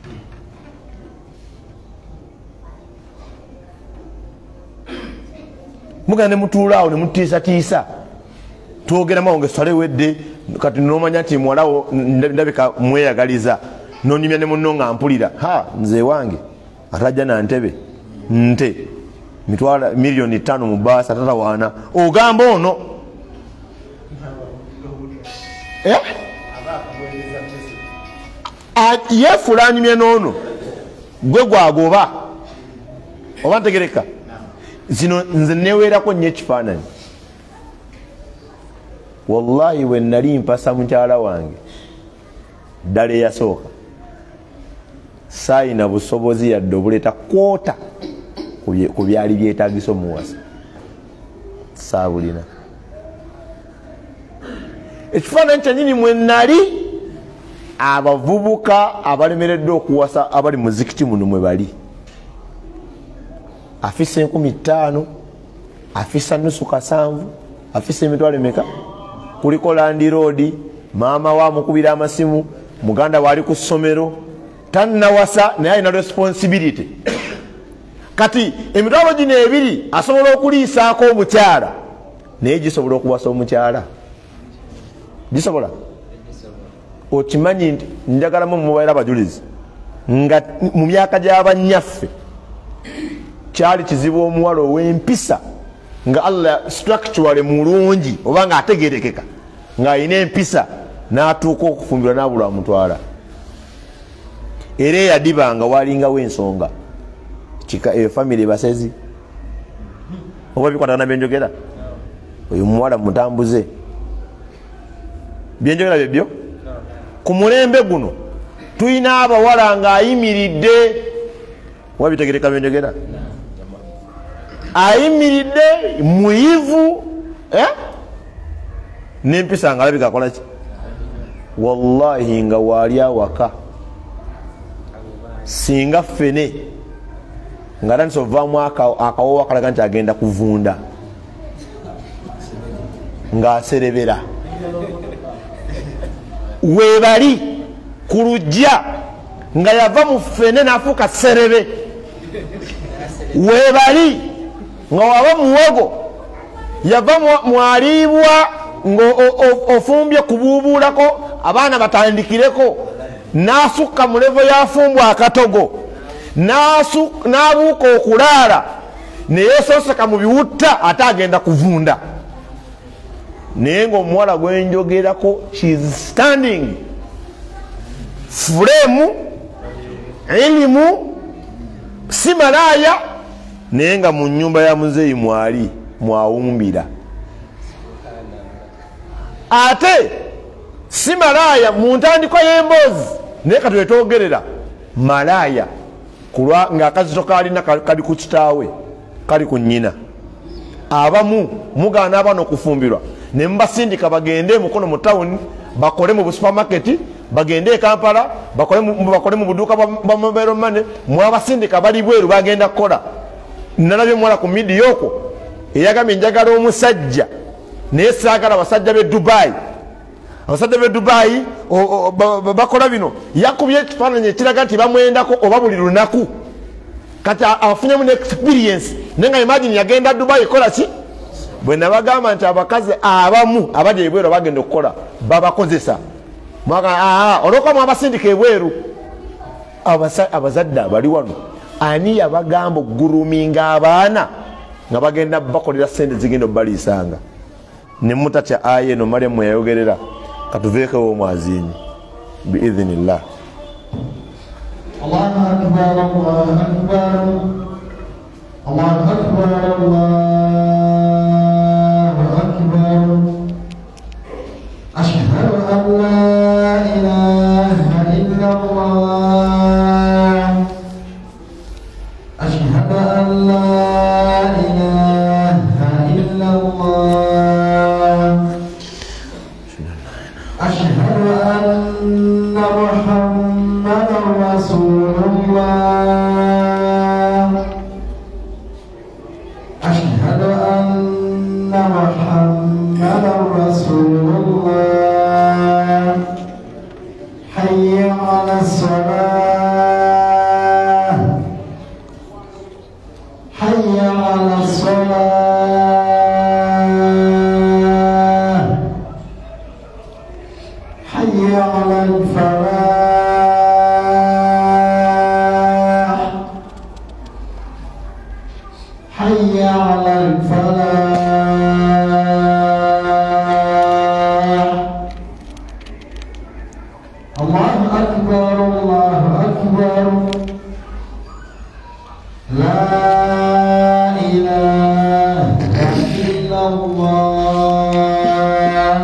Muga ne mutuulaawo ne mutiisatiisa twogera mawonge sale wedde kati nomanya nti muwalawo ndabika mweyagaliza nonyumya ne munno nga mpulira ha nze wange atajja na ntebe nte mitwala milioni tano mu baasa tatawaana ogamba ono eh? Yefulanyumye noono gwe gwagoba oba ntegereka zino nze neweerako nnyo ekifaananyi wallahi we nali mpasa mukyala wange ddala eyasooka saayina busobozi yadde obuleeta kwota ku byali byetaagisa omuwasa saabulina. Ekifaananyi kyennyini mwe nali abavubuka abalemereddwa okuwasa abali mu zikiti muno mwe bali afisa enkumi ttaano afisa nusu kasanvu afisa emitwalo emeka kuliko Landi Road maama wa mukubira amasimu muganda wali ku ssomero tannawasa naye alina responsibility kati emitwalo gino ebiri asobola okuliisaako omukyala naye gisobola okuwasa omukyala gisobola okimanyi nti njagalamu mubaira abajulizi nga mu myaka gy'abanyaffe kyali kizibu omuwala ow'empisa nga Allah structurally mulungi oba nga ategerekeka nga alina empisa n'atuuka okufumbirwa n'abula amutwala era eyadibanga walingawo ensonga kika eyo family basezi oba bikwatana byenjogera oyo muwala mutambuze byenjogera byebyo ku mulembe guno tulina abawala nga ayimiridde oba bitegereka byenjogera ayimiridde muyivu eh? Nempisa nga alabika akola ki wallahi nga wali awaka singa ffene nga tandisa ovaamu akawowa akalaga nti agenda kuvunda ng'aserebera webali ku lujja nga yava mu ffene n'afuuka serebe webali nga waba muwogo yava mwaliibwa ng'ofumbye kubuubuulako abaana batandikireko n'asukka mu levo yafumbwa akatogo n'abuuka okulaala neyeesoseka mu biwutta ate agenda kuvunda naye ng'omuwala gwenjogerako shes standing fulemu ilimu si malaaya naye nga mu nyumba ya muzeeyi mwali mwawumbira ate si malaaya mu ntandikwa y'emboozi naye katwetwogerera malaaya kulwa ng'akazito kalina kali ku kitaawe kali ku nnyina abamu mugaana abaana okufumbirwa ne mubasindika bagende mukono mu tawuni bakole mu busupamaketi bagende e Kampala bakole mu buduuka bwa mobile money mwabasindika bali bweru bagenda kukola nalabye muwala ku midiya okwo eyagambye njagala omusajja naye saagala abasajja b'e Dubai abasajja b'e Dubai bakola bino yakubye ekifaananyi ekiraga nti bamwendako oba buli lunaku kati afunyemu ne experience naye nga imagine yagenda Dubai kola ki bwe nabagamba nti abakazi abamu abali ebweru bagenda okukola babakozesa olwokuba mwabasindika ebweru abazadde abali wano ani yabagamba okuguruminga abaana nga bagenda bakolera sente zigenda obbaliisanga ne mutatya aya eno Mariamu yayogerera katuveekewo omwaziini biidhinillah. Allahu akbar, Allahu akbar, Allahu akbar, Allahu akbar. Ashhadu an la ilaha illallah. Ashhadu an la ilaha illallah. Ashhadu anna Muhammadan Rasulullah. Ashhadu anna Muhammadan Rasulullah. Hayya 'ala salah. Hayya 'ala salah. Hayya 'ala al-falah. Hayya 'ala al-falah. Allahu akbar, Allahu akbar. La ilaha illallah.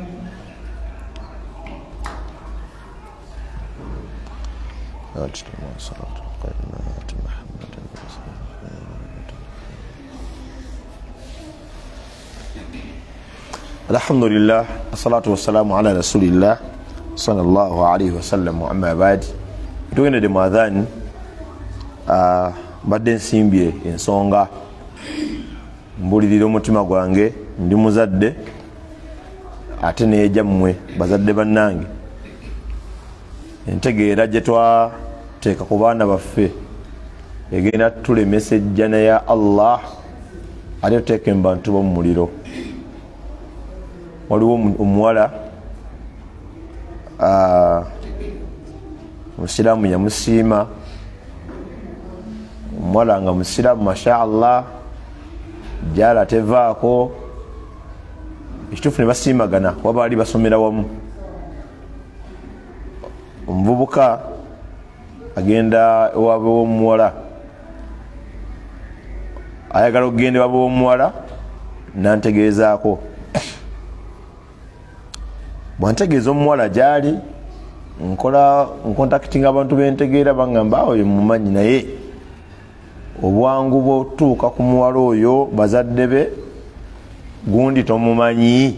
Alhamdulillah, assalatu wassalamu ala rasulillah sallallahu alaihi wasallam wa amma ba'd. Tugendedde mu adhan mbadde nsimbye ensonga mbulirira omutima gwange ndi muzadde ate neeja mmwe bazadde bannange entegeera gye twateeka ku baana baffe egenda tulemesa ejjana ya Allah ate tuteeka embantu b'omu muliro. Waliwo omuwala musiraamu yamusiima omuwala nga musiraamu masha Allah jala tevaako ekituufu ne basiimagana waba bali basomera wamu. Omuvubuka agenda ewaabwe w'omuwala ayagala okugenda ewaabwe w'omuwala nantegeezaako bwantegeeza omuwala gyali nkola nkontakitinga abantu bentegeera bangamba oyo mumanyi naye obwangu bwotuuka ku muwala oyo bazadde be gundi tomumanyi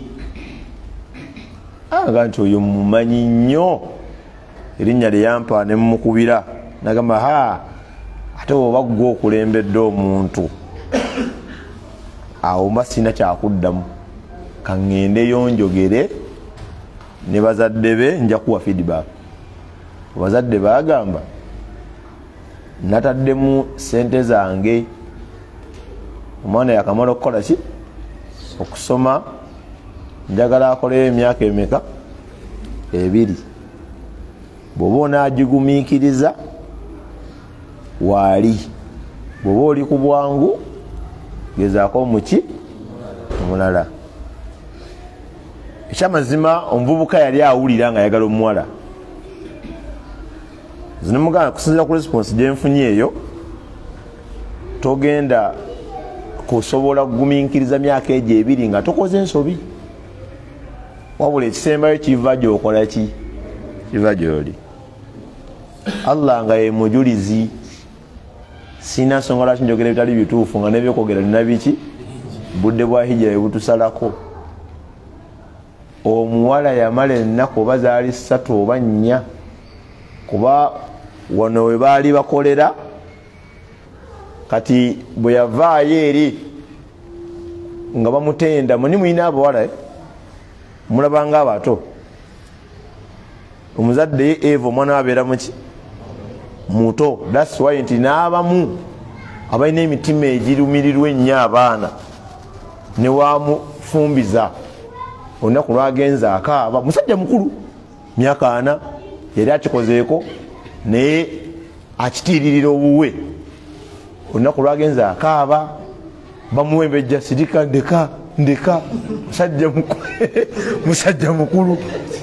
aga nti oyo mumanyi nnyo erinnya lyeyampa ne mumukubira nagamba ha ate oba gwe okulembedde omuntu awo mba sina kyakuddamu kaŋŋendeyo njogere ne bazadde be nja kuwa feedback. Bazadde bagamba nataddemu sente zange omwana yakamala okukola ki okusoma njagala akoleyo emyaka emeka ebiri bwoba onagigumiikiriza waali bwoba oli ku bwangu gezaako muki omulala ekyamazima omuvubuka yali awulira nga ayagala omuwala zinemugana kusinzira ku response gyenfunye eyo togenda kusobola kugumiikiriza myaka egyo ebiri nga tokoze ensobi wabula ekisembayo kiva gyokola ki kiva gyoli Allah nga ye mujulizi sina nsonga lwaki njogera ebitali bituufu nga nebyokwogera lina biki budde bwa hijira ebutusalako omuwala yamala ennaku oba zaali ssatu oba nnya kuba wano we baali bakolera kati bwe yavaayo eri nga bamutenda muni mulina abawala mulabanga abato omuzadde ye Eva omwana wabeera muki muto that's why nti n'abamu abalina emitima egirumirirwa ennyo abaana ne wamufumbiza olunaku lwagenza akaaba musajja mukulu myaka ana yali akikozeeko naye akitiiririra obuwe olunaku lwagenza akaaba bamuwembejja sirika ndeka ndeka musajja mukulu musajja mukulu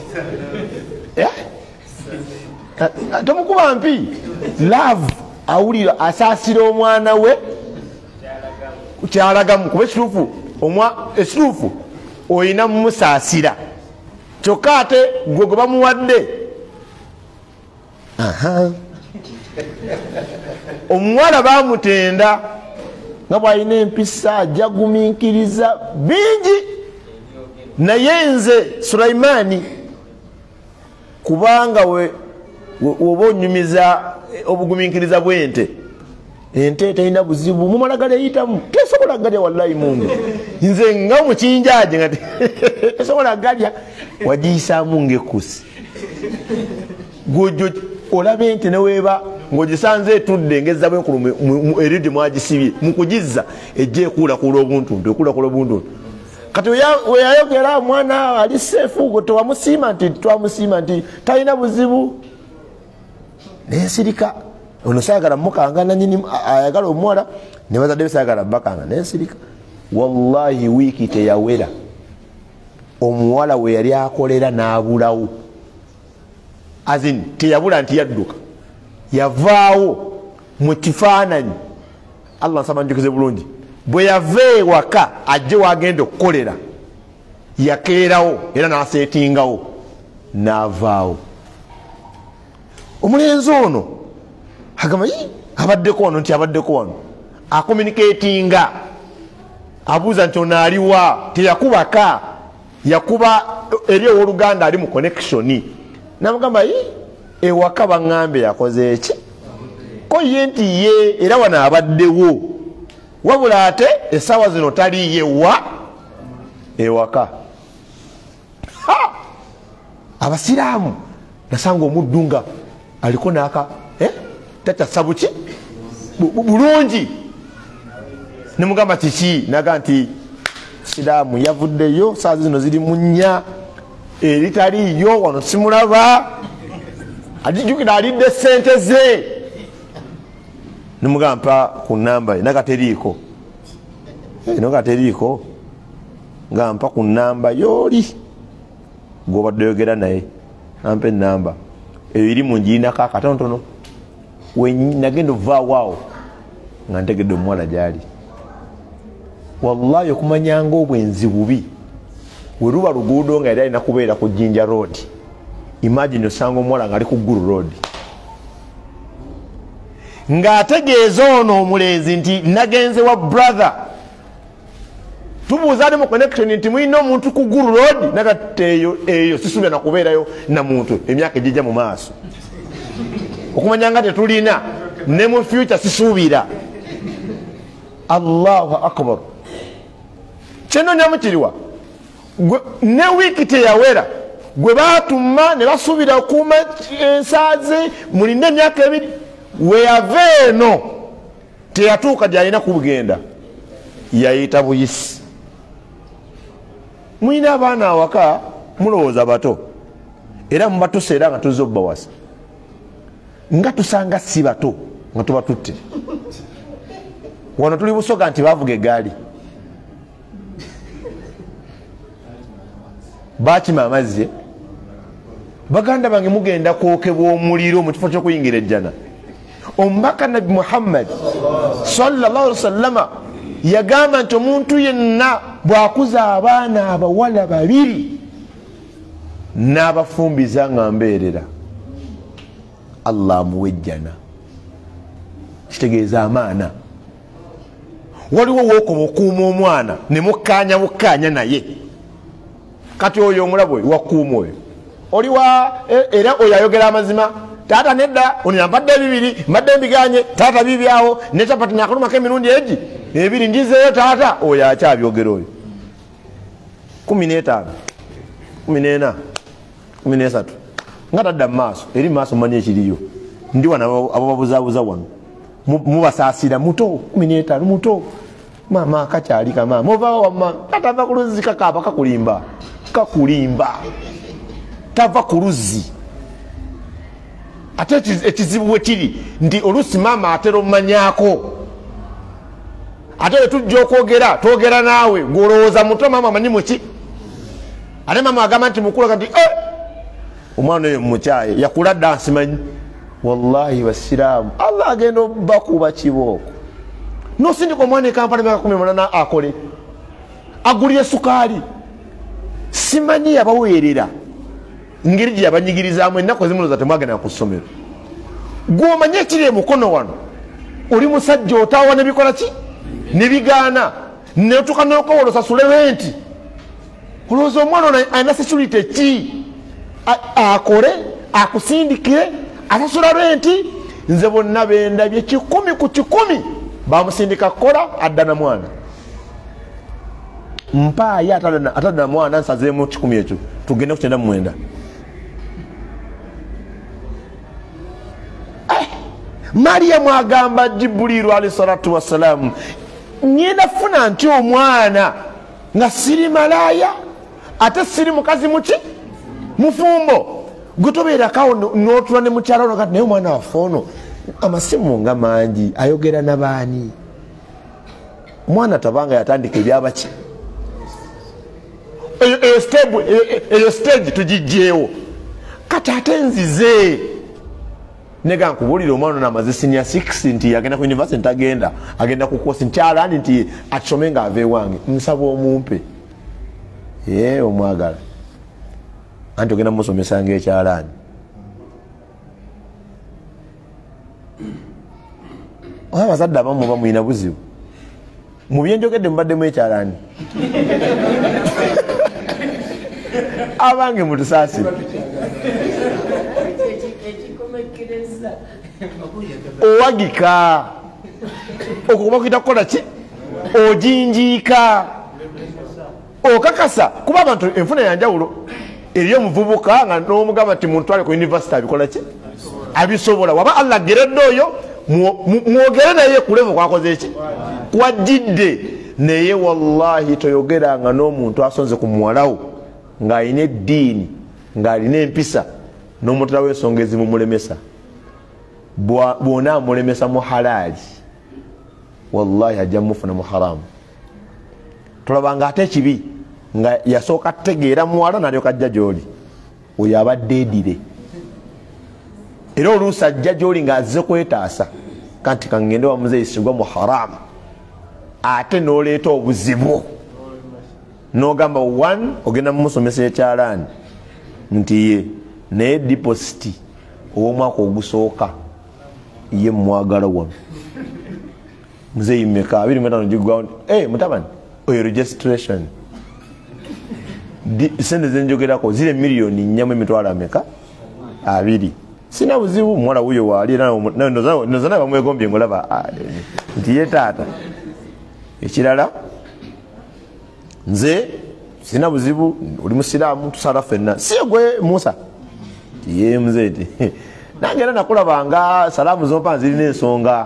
tomukuba mpi love awulira asaasira omwana we kyalagamu kuba ekituufu ekituufu olina mumusaasira kyokka ate gwe gwe bamuwadde omuwala bamutenda nga bwalina empisa ajja gumiikiriza bingi naye nze Sulaimaani kubanga we oba onyumiza obugumiikiriza bw'ente ente terina buzibu mumala galyeyitamu tesobola galya wallahi mungu nze nga mukinjaje nga tesobola galya wagiyisaamu ng'ekkusi gwojo olaba ente neweeba ng'ogisanze etudde ng'ezza bwenkulu eridi mwagisibye mukugizza ejja ekuulakula obuntuntu ekuulakula obuntuntu kati weyayogera omwana ali seefu tewamusiima nti twamusiima nti talina buzibu nensirika ono sayagala mukanga nanyini ayagala omuwala nebazadde besayagala bakanga nensirika wallahi wiiki teyawera omuwala we yali akolera n'abulawo azin teyabula nti yadduka yavaawo mu kifaananyi Allah nsaba njukize bulungi bwe yava ewaka ajje wagenda okukolera yakeerawo era n'aseetingawo n'avaawo omulenzi ono agamba abaddeko wano nti abaddeko wano akomuniketinga abuuza nti ono aliwa teyakubaka yakuba eri ow'oluganda ali mu connection namugamba ewaka baŋŋambe yakoze eki ko ye nti ye era wano abaddewo wabula ate essaawa zino taliyewa ewaka abasiraamu nasanga omuddu nga aliko naka eh tatasa buki bulungi nemugamba kiki naga nti siraamu yavuddeyo saa zino ziri mu nnya eritaliyo wano simulaba ajijukira alidde sente ze nemugamba ku namba ye naga teriiko naga teriiko ngampa ku namba yoli gobadde yogera naye nampa enamba eyo eri munjiinako akatontono wenagenda ovaawo nga ntegedde omuwala gyali wallahi okumanyanga obwenzi bubi weruba luguudo nga yali alina kubeera ku Jinja road imagine osanga omuwala nga ali ku Gulu road ng'ategeeza ono omulenzi nti nagenze wa brother tubuuza ali mu connection nti mulina omuntu ku Gulu road nagateeyo eyo sisuubira nakubeerayo na muntu emyaka egijja mu maaso okumanya nga tetulina ne mu future sisuubira Allahu akbar kyenonyamu kiriwa ne wiiki teyawera gwe baatuma ne basuubira okuuma ensaaze mulina emyaka ebiri weyava eno teyatuuka gyalina kubugenda yayita buyisi mwina abaana awaka mulowooza bato era mubatuseera nga tuzze obbawasa nga tusanga si bato nga tuba tutte wano tuli Busoga nti bavuga egaali bakima amazzi baganda bange mugenda kwokebwa omuliro mu kifo ky'okuyingira ejjana. Omubaka Nabi Muhammad sallallahu alaihi wasallama yagamba nti omuntu yenna bwakuza abaana abawala babiri n'abafumbiza nga mbeerera Allah amuwa ejjana. Kitegeeza amaana. Waliwo wookoba okuuma omwana ne mukkaanya bukkaanya naye kati oyo omulabo oyo wakuuma oyo oliwa era oyo ayogera amazima taata nedda ono mbadde bibiri mbadde mbiganye taata bibyawo ne chapati nakulumako emirundi egi ebiri njizeeyo taata oyo akyabyogera oyo kumi n'etaano kumi n'ena kumi n'esatu nga tadda mu maaso eri mu maaso mmanyi ekiriyo ndi wano abo babuzaabuza wano mubasaasira muto kumi n'etaano muto mama kakyali kama movaawo wamma katava ku luzzi kakaaba kakulimba kakulimba tava ku luzzi ate ekizibu we kiri nti oluusi maama atera omumanyako ate wetujja okwogera twogera naawe ng'olowooza muto maama amanyi muki ate maama agamba nti mukulu nti omwana oyo mukyaye yakula dda nsimanyi. Wallahi basiraamu Allah agenda bakuba kibooko nosindika omwana ekampala myaka kumi munana akole agulire sukaali simanyi yabaweerera ngeri gye yabanyigirizaamu ennaku ezimuloza temwagenda ku ssomero gw'omanye ekiri emukono wano oli musajja otaawa nebikola ki nebigaana netuka nokowola osasule renti olowooza omwana ono alina security ki akole akusindikire asasula renti. Nze bonna bendabye kikumi ku kikumi bamusindika kukola adda na mwana mpaaye atadda na mwana nsazeemu kikumi ekyo tugende ku kyenda mu mwenda. Mariyamu agamba Jibuliru alayhi salatu wassalamu ngenda funa nti omwana nga siri malaaya ate siri mukazi muki mufumbo gutobeerakawo n'otula ne mukyala ono kati naye omwana waffe ono amasimu nga mangi ayogera nabaani omwana tabanga yatandika ebyabaki eyo stage tugijjeewo kati ate nzize nega nkubuulira omwana ono amaze senior six nti agenda ku university ntagenda agenda ku kosi nkyalani nti akisome nga ava ewange nsaba omumpe ye omwagala anti ogenda musomesa ngaekyalaani oba abazadde abamu oba mulina buzibu mu byenjogedde mubaddemu ekyalaani abange mutusaasire owagika okuba kuyita kukola ki ojinjiika okakasa kuba abantu enfuna yanjawulo eriyo omuvubuka nga n'omugamba nti muntwale ku university abikola ki abisobola waba Allah geredde oyo mwogere naye kulevo kwakoze eki kwajjidde naye wallahi toyogeranga n'omuntu asonze ku muwalawo ng'alina eddiini ng'alina empisa n'omutala w'ensonga ezimumulemesa bwona amulemesa mu halaali wallahi ajja mufuna mu haramu. Tolabanga ate ekibi nga yasooka tegeera muwala nalyoka ajja gy'oli oyo abadde edire era oluusi ajja gy'oli ng'azze kwetaasa kanti kangende wamuzeeyisigwa mu haramu ate n'oleeta obuzibu n'ogamba one ogenda mumusomesa ekyalaani nti ye naye depositi ow'omwaka ogusooka ye mwagala wamu muzeeyi mmeka abiri mu etaano giggwawo eh mutabani oyo registration sente zenjogerako zire miliyoni nyamu emitwalo ameka abiri sina buzibu muwala wuyo waali nozana bamwegombye ngolaba nti ye taata ekirala nze sina buzibu oli musiraamu tusala ffenna si gwe Musa ti ye muze ti nange era nakulabanga salaamu zompa zirina ensonga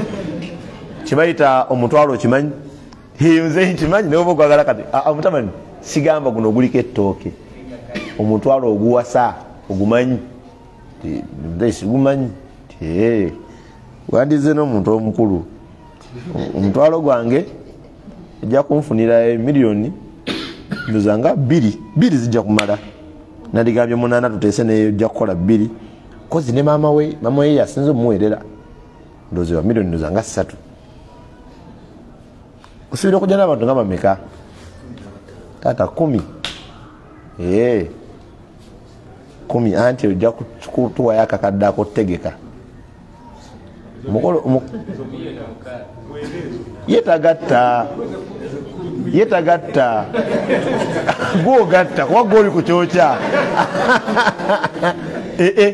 kibayita omutwalo kimanyi nze nkimanyi naye oba ogwagala kati omutabani sigamba guno guliko ettooke omutwalo oguwasa ogumanyi nze sigumanyi wandize n'omuntu omukulu omutwalo gwange ejja kunfunira emiliyoni ndoza nga bbiri bbiri zijja kumala nadigambye munaana tuteese naye ojja kukola bbiri kozi ne maama we maama we yasinze omumuweerera ndoze wa miliyoni ndoza nga ssatu kusuubira okujja n'abantu nga bameka taata kumi ee kumi anti ojja kutuwayo akakadde akotegeka mukolo yetagatta yetagatta gwogatta kuba gwoli ku kyokya ee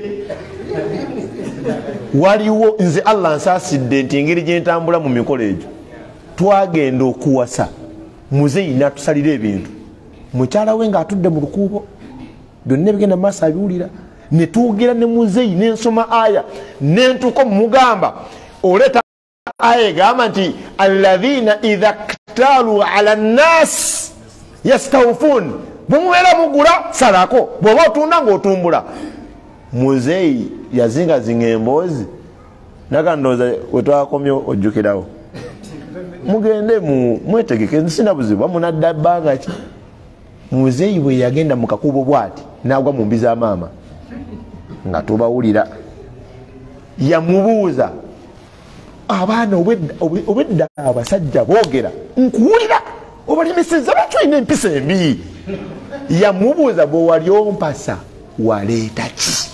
waliwo nze Allah nsaasidde nti engeri gyentambula mu mikolo egyo twagenda okuwasa muzeeyi natusalira ebintu mukyala we ng'atudde mu lukuubo byonna ebigenda maaso abiwulira ne tuwugira ne muzeeyi nensoma aya nentuuka mumugamba oleeta aya egamba nti alladhina idha ktaalu ala nnaasi yastawfuun bwemubeera mugula salako bw'oba otunda ng'otumbula muzeeyi yazingazinga emboozi nagandooza wetwakomye ojjukirawo mugende mwetegeke nsina buzibu amunadda bbanga ki muzeeyi bwe yagenda mu kakubo bwati nagwa mu mbi za maama nga tubawulira yamubuuza abaana obwedda abasajja boogera nkuwulira obalemeseza batulina empisa embi yamubuuza bwe wali ompasa waleeta ki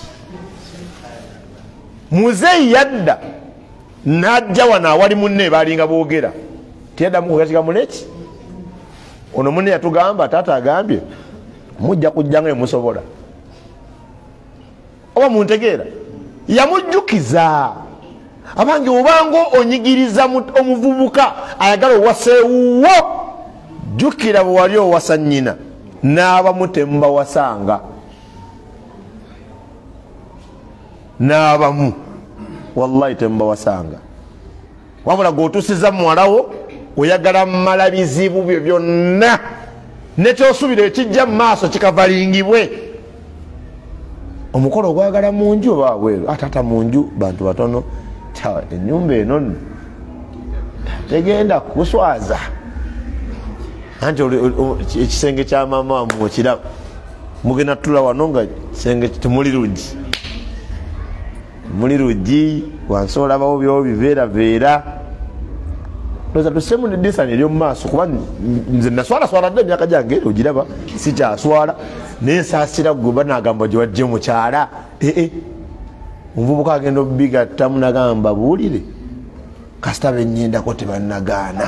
muzeeyi yadda najja wano awali munne balinga boogera tiyaddamu kugatika muleki ono munne yatugamba taata agambye mujja kujja nga emusobola oba muntegeera yamujjukiza abange obanga onyigiriza omuvubuka ayagala owaseewuwo jjukira bwe wali owasa nnyina n'abamu temubawasanga n'abamu wallahi temubawasanga wabula g'otusiza muwalawo oyagala mmala bizibu byo byonna nekyosuubira ekijja mu maaso kikavalingibwe omukolo ogwagala mu nju oba wabweru atata mu nju bantu batono ennyumba eno tegenda kuswaza anti ekisenge kya maama wamwe okiraba mugenda tutula wano nga kisenge temuli luggi muli luggi wansi olabawo byobo biveeraveera loza tusemu nedisani eryomu maaso kuba nze naswalaswala dde emyaka gyange ogiraba sikyaswala naye nsaasira gwe nagamba gye wajje mukyala ee omuvubuka agenda obigattamu nagamba buwulire kasita bennyendako tebannagaana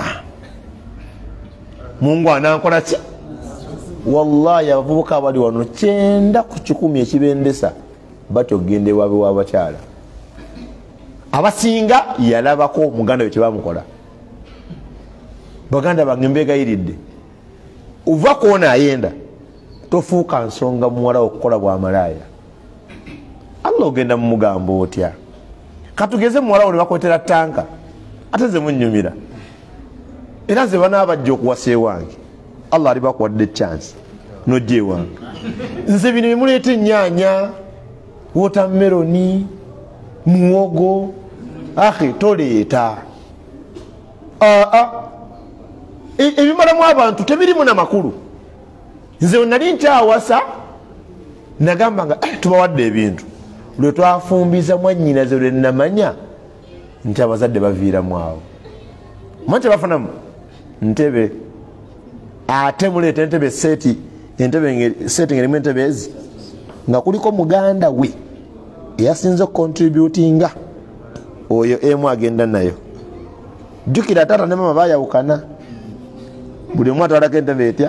mungu anankola ki wallahi abavubuka abali wano kyenda ku kikumi ekibendesa batyo okgenda ewaabwe w'abakyala abasinga yalabako omuganda we kyebamukola baganda bange mbegayiridde ova kuona ayenda tofuuka nsonga muwala okukola bwamalaaya Allah ogenda mu mugambo otya katugeze muwala ne bakwetera tanka ate ze munnyumira era ze banaabajja okuwasa ewange Allah ali bakuwadde chance nojja ewange nze bino bimuleeta ennyaanya wotameroni muwogo akhi toleeta aa ebimalamu abantu tebirimu namakulu nze nali nkyawasa nagamba nga tubawadde ebintu lwe twafumbiza mwannyinaze lwe namanya nti abazadde baviiramu awo manti bafunamu ntebe ate muleeta entebe seti entebe seti ngerimu entebe ezi nga kuliko muganda we eyasinze okukontributinga oyo emu agenda nayo jjukira taata ne mama bayawukana buli omu atwalako entebe etya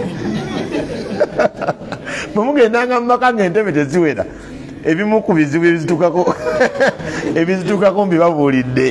bwemugendanga mumaka ngaentebe teziwera ebimu ku bizibu ebizitukako ebizitukako mbibabuulidde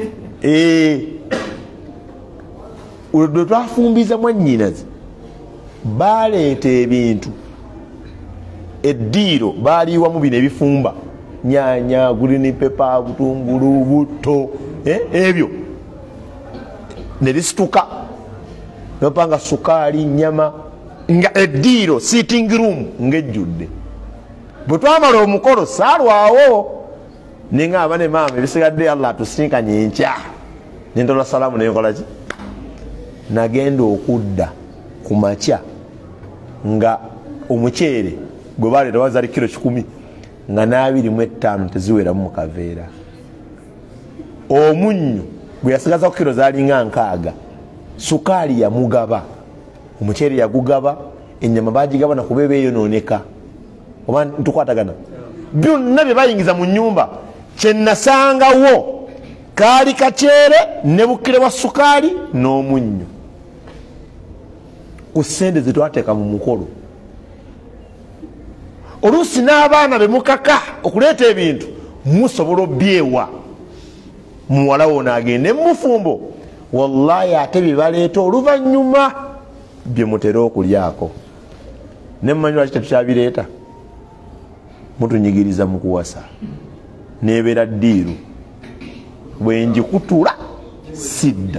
lwe twafumbiza mwannyinaze baleeta ebintu eddiiro baaliwamu bino ebifumba nyanya green pepper butungulu butto ebyo ne bisituka nopanga sukaali nyama nga eddiiro sitting room ngejjudde. Bwe twamala omukolo saalwawo ninga abane maama ebisigadde Allah atusinkanye enkya nentola salaamu nenkola ki nagenda okudda ku makya nga omuceere gwe baleeta wazali kiro kikumi nga n'abiri mu ettaano teziweramu mu kaveera. Omunnyo gwe yasigaza ku kiro zaalinga nkaaga, sukaali yamugaba, omuceere yagugaba, ennyama baagigaba nakuba eba eyonooneka. Oba ntukwatagana byonna bye bayingiza mu nnyumba kye nasangawo kaali kaceere ne bukkire bwa sukaali n'omunnyo ku ssente ze twateeka mu mukolo. Oluusi n'abaana be mukaka okuleeta ebintu musobola obyewa muwala wo n'agende mufumbo, wallahi ate bye baleeta oluvannyuma bye mutera okulyako. Ne mmanyi lwaki tetukyabireeta? Mutunyigiriza mu kuwasa nebeera ddiiru bwenjikutula sidda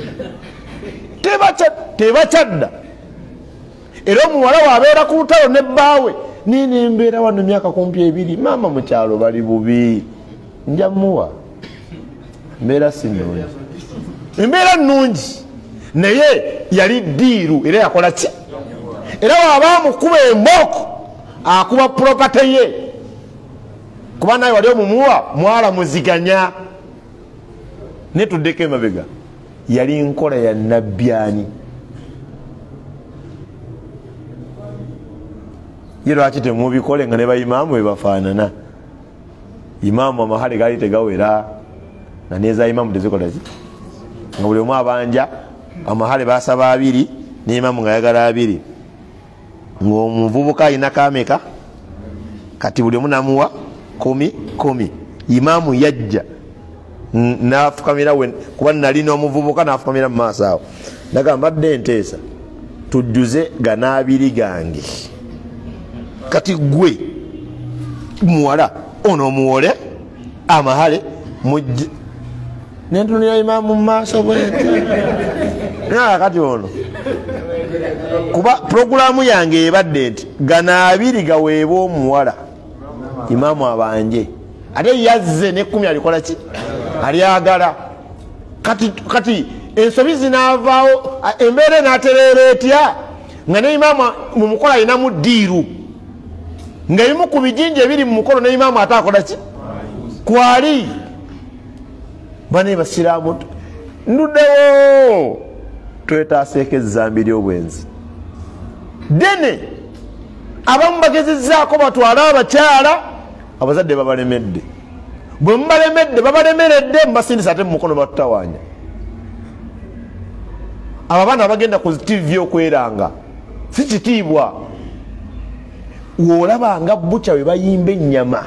tebakyadda. Era omuwala waabeera ku lutalo ne bbaawe nini embeera wano emyaka kumpi ebiri, maama mu kyalo bali bubi, nja muwa mbeera si nnungi. Embeera nnungi naye yali ddiiru era yakola ki? Era waaba mukuba embooko akuba property ye, kuba naye wali omumuwa mwala muziganya. Netuddeko emabega yali nkola ya nabbyani. Ye lwaki temubikole nga ne bayimaamu bwe bafaanana? Imaamu amahale gaali tegawera na neza imaamu tezikola ki? Nga buli omu abanja amahale basaba abiri n'imaamu nga yagala abiri. Ng'omuvubuka alina kaameka kati buli omu namuwa kumi kumi. Imaamu yajja n'afukamira we kuba nali n'omuvubuka n'afukamira mu maaso awo nagamba mbadde nteesa tujjuze ganaabiri gange kati gwe muwala ono omuwole amahale mujje. Nentunira imaamu mu maaso bwete naye kati ono kuba puroguramu yange ebadde nti ganaabiri gaweeba omuwala imaamu abanje, ate yazze n'ekkumi alikola ki? Alyagala. Kati, kati ensobi zinaavaawo, embeera n'atereera etya nga ne imaamu mu mukolo alinamu ddiiru nga ebimu ku bijinja ebiri mu mukolo ne imaamu ate akola ki? Kwali bane basiraamu nduddewo twetaaseeko ezzambi ly'obwenzi dene. Abamu bagezezzaako batwale abakyala, abazadde babalemedde. Bwe mubalemedde babalemeredde mubasindisa ate mu mukono batutawaanya. Abo abaana bagenda ku tivi okweranga si kitiibwa. Woolabanga bukya bwe bayimba ennyama,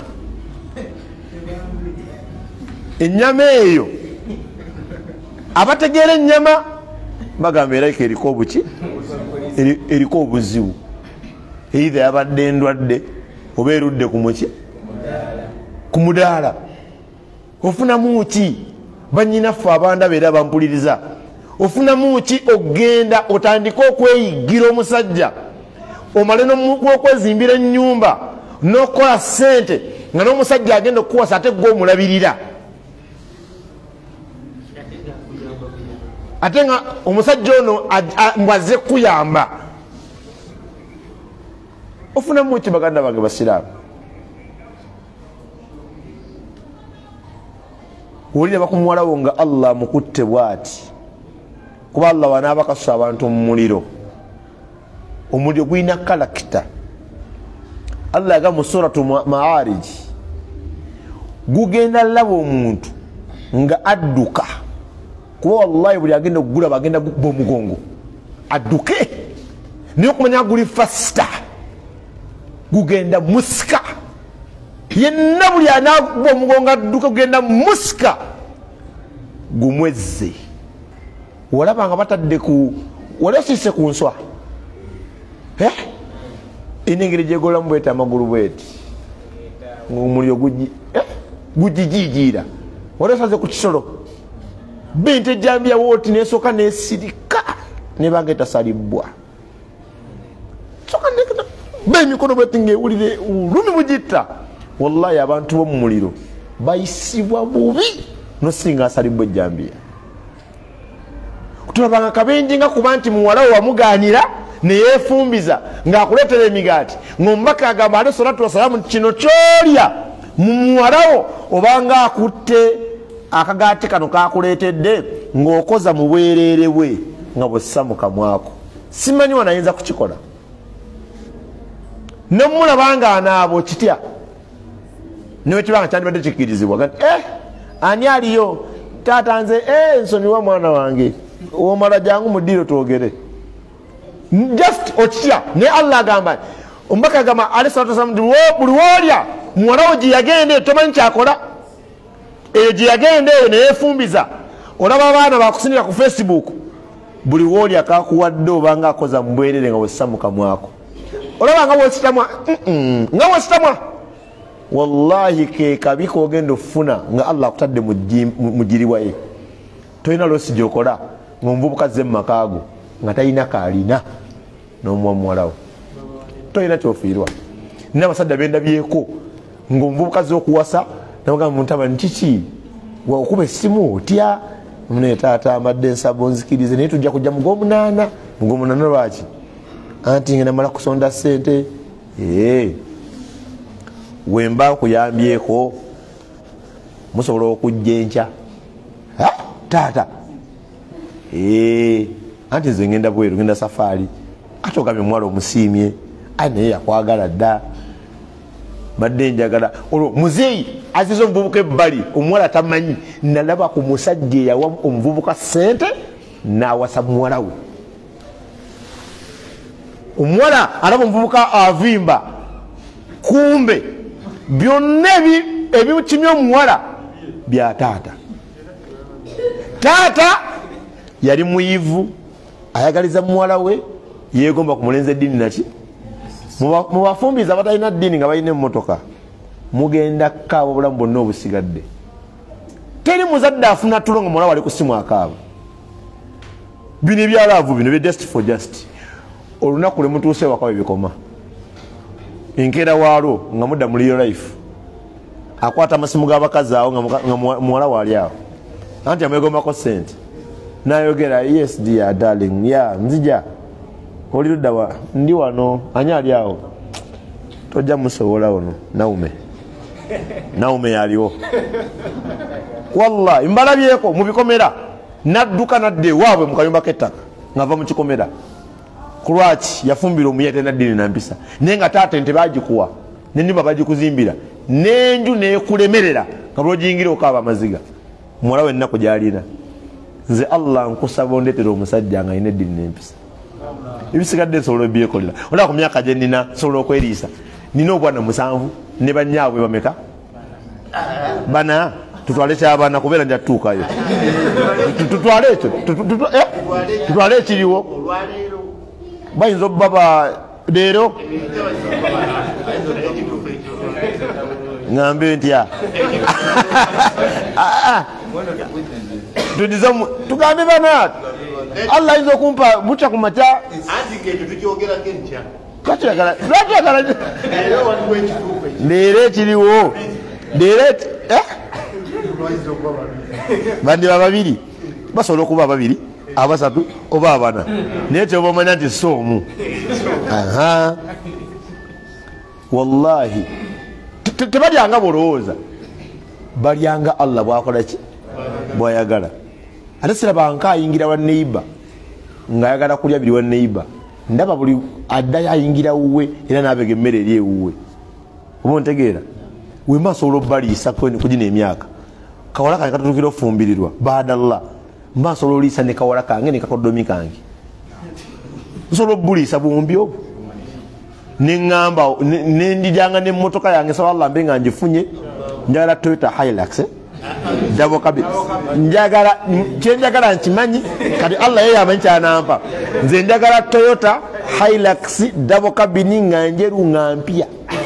ennyama eyo abategeera ennyama bagamba erayika eriko obuki? Eriko obuzibu. Either yabadde ndwadde oba erudde ku muki? Ku mudaala. Ofunamu ki? Bannyinaffe abandaba era bampuliriza, ofunamu ki ogenda otandika okweyiggira omusajja omale n'okwezimbira ennyumba n'okukola ssente nga n'omusajja agenda okukuwasa ate gwe omulabirira, ate nga omusajja ono mbwazze kuyamba. Ofunamu ki baganda bange basiraamu? Wulira bakumuwalawo nga Allah mukutte bw'ati, kuba Allah wanaaba kasusa abantu mu muliro. Omuliro gulina kalakita. Allah yaga mu suratu Ma'arij gugenda laba omuntu nga adduka, kuba wallahi buli agenda okugulaba agenda gukuba omugongo adduke, naye okumanya guli fasita gugenda musika. Yenna buli anakuba omugongo adduka gugenda musika gumwezze. Walaba nga batadde ku wala sise ku nswa eh inengeri jegola mbweta amagulu bweti ng'omuliro guji eh gujijigira wala saze ku kisolo bente jambya woti nesoka nesirika ne bageta salibwa b'emikono bwetinga ewulire ulumi bugitta. Wallahi abantu b'omu muliro bayisibwa bubi nosinga asalibwa ejjambiya. Tulabanga kabenje nga kuba nti muwala we wamugaanira ne yeefumbiza ng'akuleetera emigaati ng'omubaka agamba alayhi salatu wassalaamu kino kyolya mu muwala wo obanga akutte akagaati kano kakuleetedde ng'okoza mu bwereere bwe nga bwessa mu kamwako. Simanyi wanayinza kukikola. Nomulabanga anaabo kitya newekibanga kyandibadde kikkirizibwa eh ani aliyo taata nze eh nsonyiwa mwana wange omala jangu mudiro twogere just okitya ne Allah agamba omubaka agamba alayhi salatu wasalamu buli woolya muwala wo gye yagende tomanyi kyakola eyo gye yagende eyo neyeefumbiza olaba abaana bakusinira ku Facebook buli woolya kakuwadde obanga akoza mu bwerere nga wessa mu kamwako olaba nga wositamwa nga wositamwa. Wallahi ke kabi kogenda ofuna nga Allah akutadde mujiriwa ye toyina losi gyokola ng'omuvubuka azze mu makaago nga talina kaalina n'omuwa muwalawo toyina kyofiirwa. Nina abasajja bendabyeko ng'omuvubuka azze okuwasa namugamba muntaba nkiki wakuba essimu otya mune taata amadde ensabo nzikirize naye tujja kujja mugwomunaana mugwomunaana lwaki anti ngenda mala kusonda ssente ee wemba nkuyambyeko musobola okujja enkya taata ee anti nze ngenda bweru ngenda safaari ate ogambye omuwala omusiimye ayi naye yakwagala dda badde njagala olwo muzeeyi aziza omuvubuka ebbali omuwala tamanyi nalaba ku musajja eyawa omuvubuka ssente n'awasa muwala we. Omuwala alaba omuvubuka avimba kumbe byonna ebikimye omuwala bya taata. Taata yali muyivu ayagaliza muwala we yeegomba ku mulenzi eddiini naki mubafumbiza abatalina ddiini nga balina emmotoka mugenda kaaba obulamu bwonna obusigadde. Teri muzadde afuna tulo nga muwala wali ku simu akaaba. Bino ebyalaavu bino bye just for just olunaku lwe mutuuse waka we bikoma enkeera waalwo nga mudda mu real life akwata amasimu g'abakazi awo nga muwala waali awo anti amwegombako sente nayogera yes dear darling ya nzija oli ludda wa ndi wano ani ali awo tojja musobola ono naume naume yaliwo wallahi mbalabyeko mu bikomera nadduka nadde waabwe mu kayumba k'ettaka ng'ava mu kikomera kulwaki yafumbira omuyete naddini nampisa naye nga taata ente bagikuwa n'ennyumba bagikuzimbira n'enju neekulemerera nga bulojingira okaaba amaziga muwala we ennaku gy'alina. Nze Allah nkusaba ondeetera omusajja nga alina eddini n'empisa ebisigadde nsobola ebyekolera olaba ku myaka gye nnina nsobola okweriisa nina obwana musanvu ne bannyaabwe bameka bana tutwale ky'abaana kubeera njatuukayo tutwale ekyo tutwale ekiriwo bayinza obaba leero ngambe ntya tugambe bana Allah ayinza okumpa butya ku makya leero ekiriwo leero bandiba babiri basobola okuba babiri abasatu oba abana naye kyoba omanya nti so omu. Wallahi tebalyanga bolowooza balyanga Allah bwakola ki bwayagala. Ate sirabanga ayingira wa neighbor ng'ayagala kulya biri wa neighbor ndaba buli addayo ayingira wuwe era n'abega emmere eri ewuwe oba ontegeera wemba nsobola obbaliisa kugina emyaka kawala kange katutukira ofumbirirwa baadallah mba nsobola oliisa ne kawala kange ne kakodomi kange nsobola obbuliisa bumbi obwo neŋŋamba nendijanga n'emmotoka yange saba Allah mbe nga ngifunye njagala Toyota Hilux double cabin njagala kyenjagala nkimanyi kati Allah ye yamanyi kyanampa nze njagala Toyota Hilux double cabin nga njeru nga mpya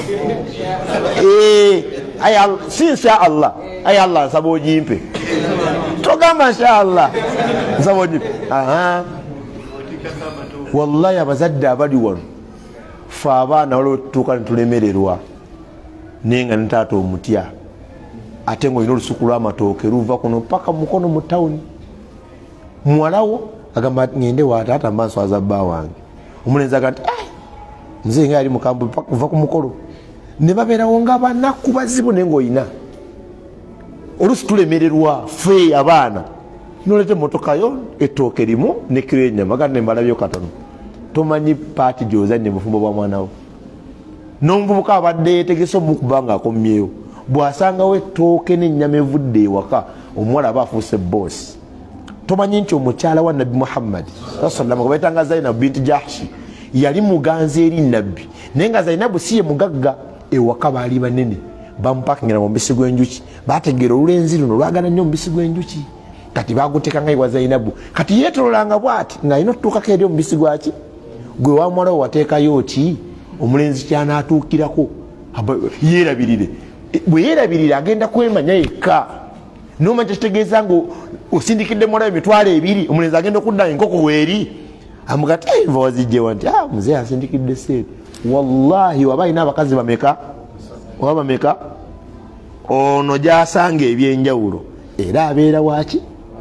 eh ay Allah insha Allah ay Allah nsaba ogimpe togamba insha Allah nsaba ogimpe aha wallahi abazadde abali wano fe abaana waliwo tutuuka netulemererwa naye nga ne taata omutya ate nga olina olusuku lw'amatooke luva kuno paka mukono mu tawuni. muwalawo agamba ngende wa taata mba nswaza bba wange. omulenzi aga nti nze nga yali mukambu kuva ku mukolo ne babeerawo nga banaku bazibu naye ngaolina olusi tulemererwa fe abaana noleta emotokayo ettooke limu ne kiro ennyama gandi nembalabyo katono tomanyi paati gyozanye bufumbo bwa mwanawo n'omuvubuka abadde yetegese omukuba nga akomyewo bw'asangawo ettooke n'ennyama evudde ewaka omuwala aba afuuse boosi. tomanyi nti omukyala wa nabbi muhammadi sallam gwe bayitanga zainabu binti jahshi yali muganza eri nabbi naye nga zainabu si ye mugagga ewaka baali banene bamupakingira mu mubisi gw'enjuki bategeera olulenzi luno lwagala nnyo omubisi gw'enjuki kati baguteekanga ewa zainabu kati yeetololanga bw'ati ng'alina okutuukako eri omubisi gwaki gwe wamwalawo wateekayo ki omulenzi kyanaatuukirako yeerabirire bwe yeerabirire agenda kwemanya yekka nomanya kitegeeza nga osindikidde mwalawo emitwalo ebiri omulenzi agenda okudda enkoko weeri amugati nva wazijjewa nti muzeeyi asindikidde seeri wallahi waba alina abakazi bameka oba bameka ono gyasanga ebyenjawulo era abeera waki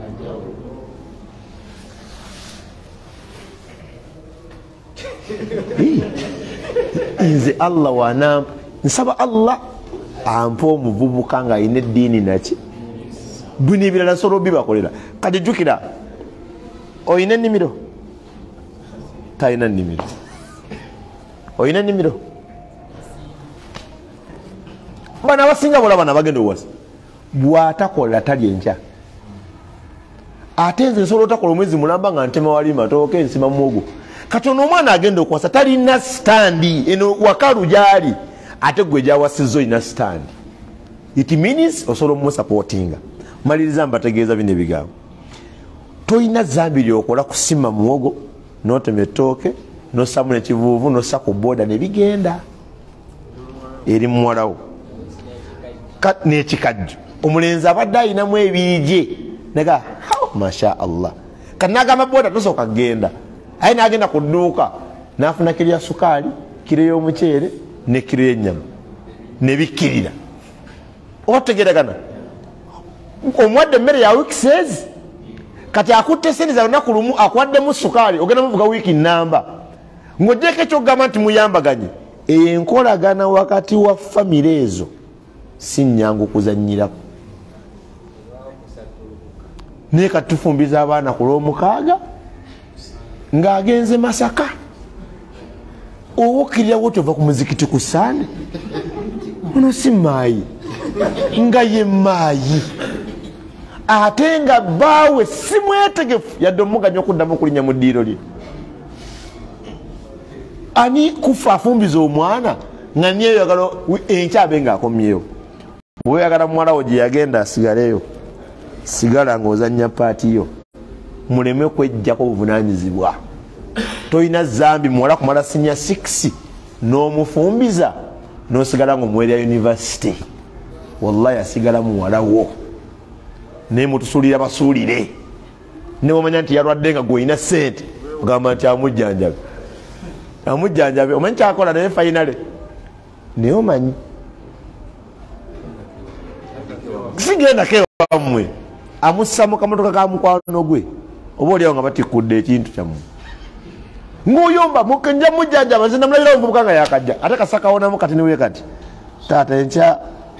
nze allah wana nsaba allah ampa omuvubuka nga alina eddiini naki bino ebirala solo bibakolera kati jjukira oyina ennimiro talina nnimiro oyina nnimiro bana abasinga bola bana bagenda owasa bw'atakola tali enkya ate nze nsobola otakola omwezi mulamba nga ntema wali matooke ensima muwogo kati ono omwana agenda okuwasa talina standi eno wakalu gyali ate gwe gyawasizza olina standi it means osobola omumusapootinga. maliriza mbategeeza bino ebigambo tolina zambi lyokola kusima muwogo notema ettooke nosamu nekivuuvu nossa ku booda nebigenda eri muwalawo nekikajjo omulenzi abadde ayinamu ebiri gye naga masha allah kati nagamba booda tosooka kgenda aye nagenda ku dduuka nafuna kiro ya sukaali kiro y'omuceere ne kiro y'ennyama nebikkirira oba tutegeeragana omwadde emmere ya weekses kati akutte sente za lunaku lumu akwaddemu sukaali ogenda muvuga wiiki namba ng'ogyeko ekyokugamba nti muyambaganye enkolagana wakati wa famire ezo si nnyangu kuzannyirako naye kati tufumbiza abaana ku lw'omukaaga ng'agenze Masaka owokkirirawo tyova ku muzikiti ku Sande ono si maayi nga ye maayi ate nga bbaawe si mwetegefu yadde omuganya okuddamu okulinnya mu ddiiro lye ani kufa afumbiza omwana nga niyeyagala enkyabe ng'akomyewo bweyagala muwalawo gye yagenda asigaleyo sigala ng'ozannya paatiyo muleme kwejjako obuvunanyizibwa tolina zambi muwala kumala sinya six n'omufumbiza n'osigala ng'omuwerya yunivasite wallahi asigala muwalawo naye mutusuulira basuulire ne wamanya nti yalwadde nga gwolina sente ogamba nti amujjanjabe amujjanjabe omanyi kyakola naye fayinale naye omanyi sigendako ewammwe amussa mu kamotoka ka mukwano gwe oba oliawo nga batikkudde ekintu kyammwe ng'oyomba nja mujjanjaba nze namulabirawo omuvubuka nga yakajja ate kasakawonamu kati niwe kati taata enkya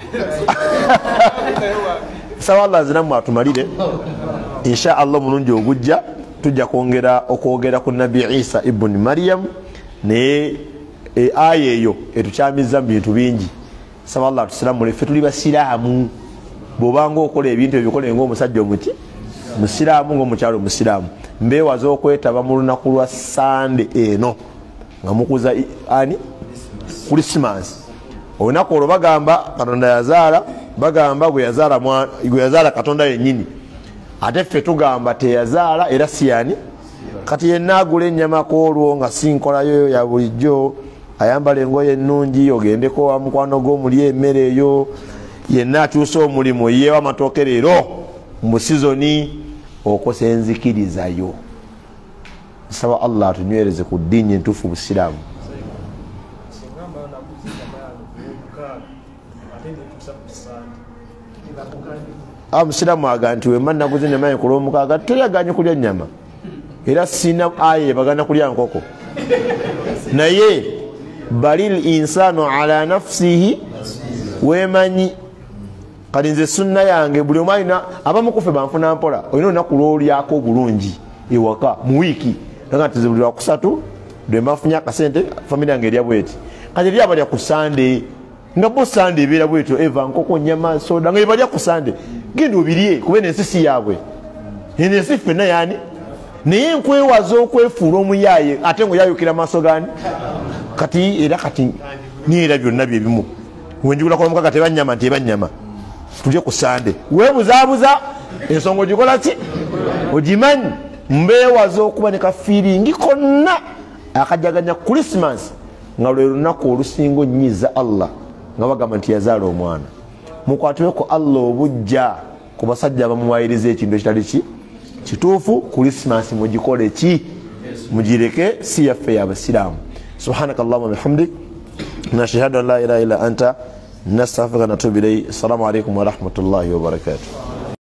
sawa allah nzinamu atumalire insha allah omulundi ogujja tujja kwongera okwogera ku nabbi isa ibuni maryam naye aya eyo etukyamiza mu bintu bingi sawa allah tusiramule ffe tuli basiraamu bw'obanga okola ebintu ebikole ng'omusajja omuti musiraamu ng'omukyalo musiraamu mbeewaza okwetaba mu lunaku lwa sande eno nga mukuza ani krisimansi olunaku olwo bagamba katonda yazaala bagamba gwe yazaala gwe yazaala katonda yennyini ate ffe tugamba teyazaala era siyani kati yenna agula ennyama koolwo nga sinkolayo ya bulijjo ayambala engoye ennungi ogendeko wa mukwano gw'omuli emmere eyo yenna akyusa omulimu yeewa amatooke leero mu sizoni okosa enzikirizayo nsaba allah atunywereze ku ddiini entuufu busiraamu amusiramu aga nti wemma naguze ennyama yange ku lwomukaaga teyaganye kulya nnyama era sina aye bagana kulya nkoko naye balil insanu ala nafsihi wemanyi kati nze sunna yange buli omu alina abamukufe banfuna mpola olina olunaku lwolyako obulungi ewaka mu wiiki naga nti buli lwakusatu lwembafunye akasente famire yange erya bweti kati eri abalya ku sande nga bo sande ebeera bwetyo eva nkoko nyama soda nga ebalya ku sande genda obirye kuba ensi si yaabwe eno ensi ffenna yani naye nkwewaza okwefuula omuyaaye ate ngaoyayukira maaso gani kati era kati niera byonna byebimu wenjigula kola mukaga tebanyama nti ebanyama tulye ku sande webuzabuza ensonga ogikola ki ogimanyi mbeewaza okuba ne kafiiringi konna akajaganya Christmas nga lwe lunaku olusinga onnyiza Allah nga bagamba nti yazaala omwana mukwatiweko Allah obujja ku basajja bamuwayiriza ekintu ekitali ki kituufu Christmas mugikole ki mugireke si yaffe y'abasiraamu subhanaka allahumma bihamdik nashhadu an la ilaha illa anta nastaghfiruka wa natubu ilayk assalamu alaykum wa rahmatullahi wa barakatuh